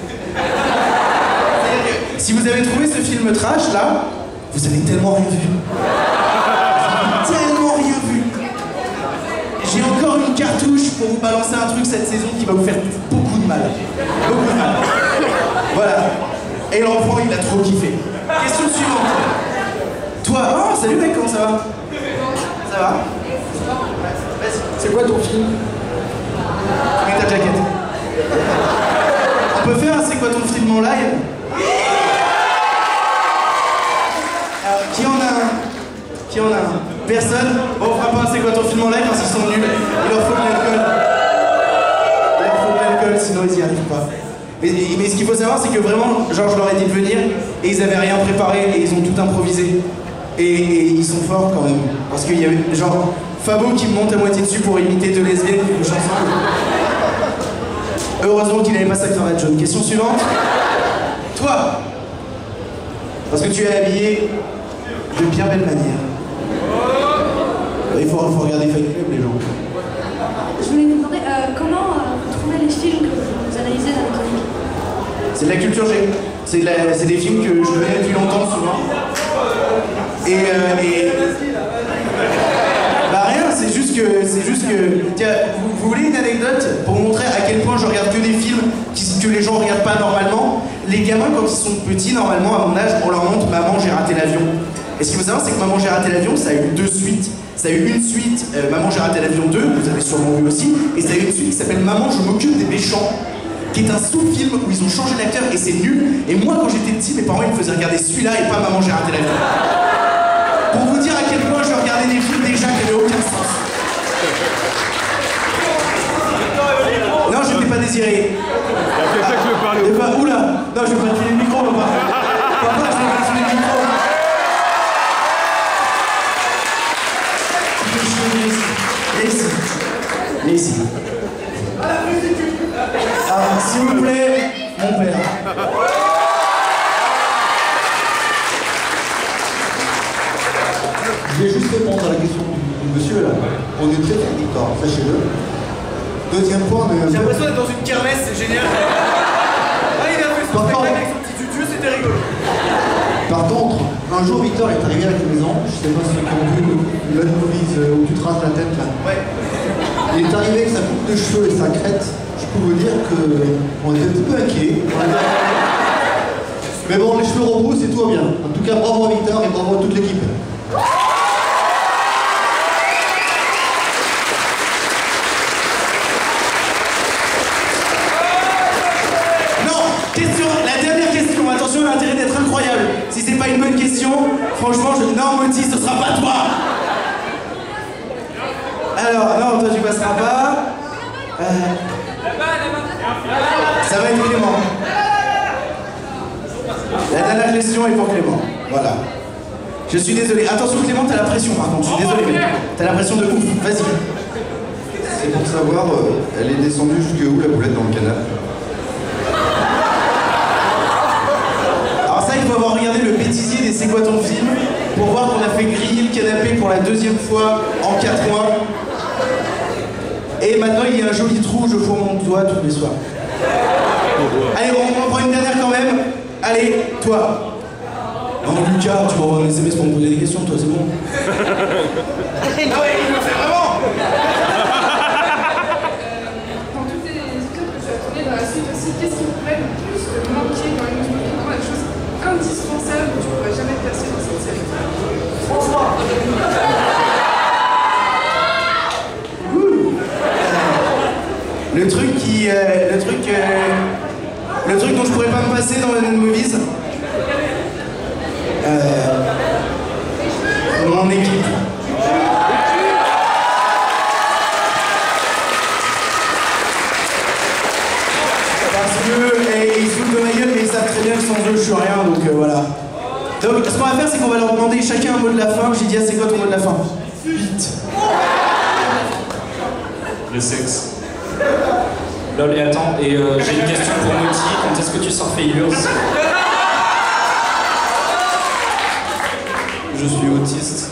Si vous avez trouvé ce film trash, là, vous avez tellement rien vu. Vous avez tellement rien vu. J'ai encore une cartouche pour vous balancer un truc cette saison qui va vous faire beaucoup de mal. Beaucoup de mal. Voilà. Et l'enfant, il a trop kiffé. Question suivante. Toi, oh, salut mec, comment ça va? Ça va? Vas-y. C'est quoi ton film? Mets ta jaquette. On peut faire un c'est quoi ton film en live? Alors, qui en a un? Qui en a un? Personne? Bon, on fera pas un c'est quoi ton film en live parce qu'ils sont nuls. Il leur faut de l'alcool. Il leur faut de l'alcool, sinon ils y arrivent pas. Mais, mais ce qu'il faut savoir, c'est que vraiment, genre, je leur ai dit de venir et ils avaient rien préparé et ils ont tout improvisé. Et, et ils sont forts quand même. Parce qu'il y avait, genre, Fabo qui me monte à moitié dessus pour imiter deux lesbiennes qui couchent ensemble. Heureusement qu'il n'avait pas sa cravate jaune. Question suivante. Toi, parce que tu es habillé de bien belle manière. Il faut, faut regarder Fight Club, les gens. Je voulais vous demander euh, comment euh, vous trouvez les films que vous analysez dans les chroniques. C'est de la culture G. C'est de la- c'est des films que je connais depuis longtemps, souvent. Et, euh, et... Bah rien, c'est juste que... c'est juste que... Tiens, vous, vous voulez une anecdote pour montrer à quel point je regarde que des films qui, que les gens regardent pas normalement. Les gamins, quand ils sont petits, normalement, à mon âge, on leur montre « Maman, j'ai raté l'avion ». Et ce qu'il faut savoir, c'est que « Maman, j'ai raté l'avion », ça a eu deux suites. Ça a eu une suite, euh, Maman, j'ai raté l'avion deux, vous avez sûrement vu aussi. Et ça a eu une suite qui s'appelle Maman, je m'occupe des méchants, qui est un sous-film où ils ont changé d'acteur et c'est nul. Et moi, quand j'étais petit, mes parents ils me faisaient regarder celui-là et pas Maman, j'ai raté l'avion. Pour vous dire à quel point je regardais des films déjà qui n'avaient aucun sens. Non, je n'étais pas désiré. C'est ça que je veux parler. Et bah, oula. Non, je vais pas tuer le micro, papa. Papa, je vais pas tuer le micro. Viens ici. Viens ici. Ah, s'il vous plaît, mon père. Je vais juste répondre à la question du, du monsieur là. On est très contradictoire, sachez-le. Deuxième point, on est... J'ai l'impression d'être dans une kermesse, c'est génial. Ah, il a fait son spectacle avec son petit tutu, c'était rigolo. Par contre, un jour Victor est arrivé à la maison, je sais pas si vous avez vu l'autre movie où tu te rases la tête là. Ouais. Il est arrivé avec sa coupe de cheveux et sa crête. Je peux vous dire qu'on était un petit peu inquiets. Mais bon, les cheveux rebroussent et tout va bien. En tout cas, bravo à Victor et bravo à toute l'équipe. Non, question, la dernière question, attention, elle a intérêt d'être incroyable. Si c'est pas une bonne question, franchement, je... Non, Moti, ce sera pas toi. Alors, non, toi tu passeras pas. Euh... Ça va être Clément. La dernière question est pour Clément. Voilà. Je suis désolé. Attention Clément, t'as la pression par contre. Je suis désolé, mais t'as la pression de ouf. Vas-y. C'est pour savoir, euh, elle est descendue jusque où la boulette dans le canal? Alors ça, il faut avoir regardé le bêtisier des C'est quoi ton film pour voir qu'on a fait griller le canapé pour la deuxième fois en quatre mois. Et maintenant, il y a un joli trou, je fous mon doigt tous les soirs. Allez, on, on prend une dernière quand même. Allez, toi. Non, Lucas, tu m'envoies un S M S pour me poser des questions, toi, c'est bon. Ah ouais, il le fait vraiment. Dans toutes les études que tu as tournées dans la suite aussi, qu'est-ce qui vous plaît le plus de manquer dans une movie? Vraiment la chose indispensable que tu ne pourrais jamais placer dans cette série? François. Le truc qui... Euh, le truc... Euh, le truc dont je pourrais pas me passer dans une movies. Euh, mon équipe. Parce que eh, ils se foutent de ma gueule, mais ils savent très bien que sans eux je suis rien, donc euh, voilà. Donc ce qu'on va faire, c'est qu'on va leur demander chacun un mot de la fin. J'ai dit, ah, c'est quoi ton mot de la fin? Vite. Le sexe. Lol, et attends, et euh, j'ai une question pour Moti, quand est-ce que tu sors Failures? Je suis autiste.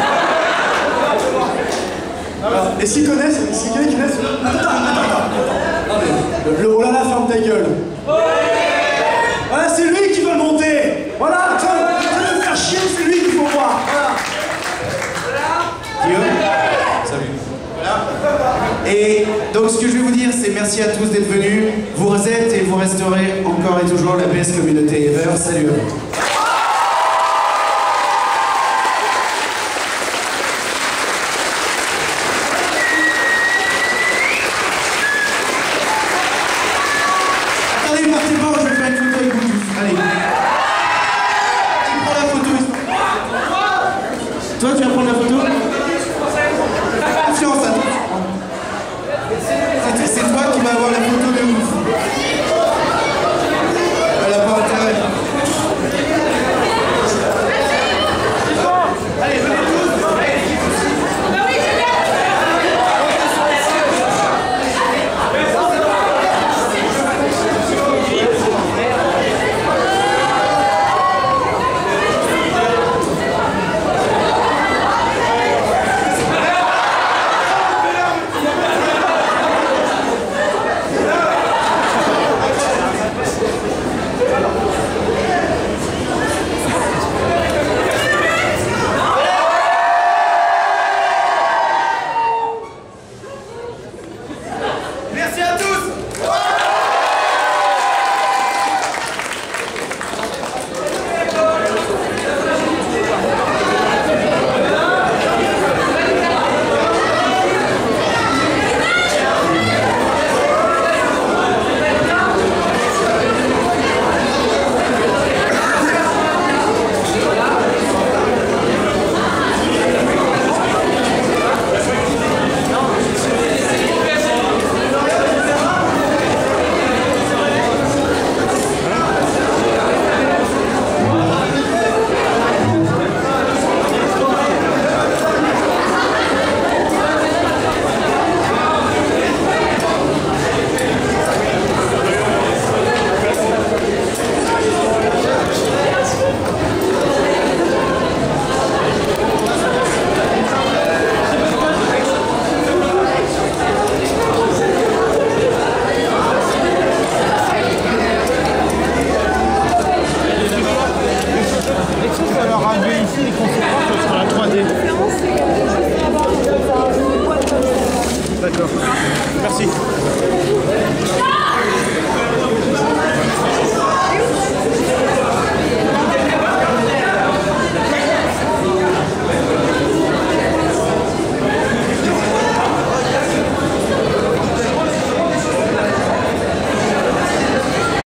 Alors, et s'ils connaissent, s'il y en a qui connaissent... Attends, attends, attends, attends. Le oh là là, ferme ta gueule. Voilà, c'est lui qui veut le monter. Voilà, tu vas me faire chier, c'est lui qu'il faut voir. Voilà. Guillaume. Salut. Et donc ce que je vais vous dire, c'est merci à tous d'être venus. Vous êtes et vous resterez encore et toujours la best communauté ever. Salut à vous.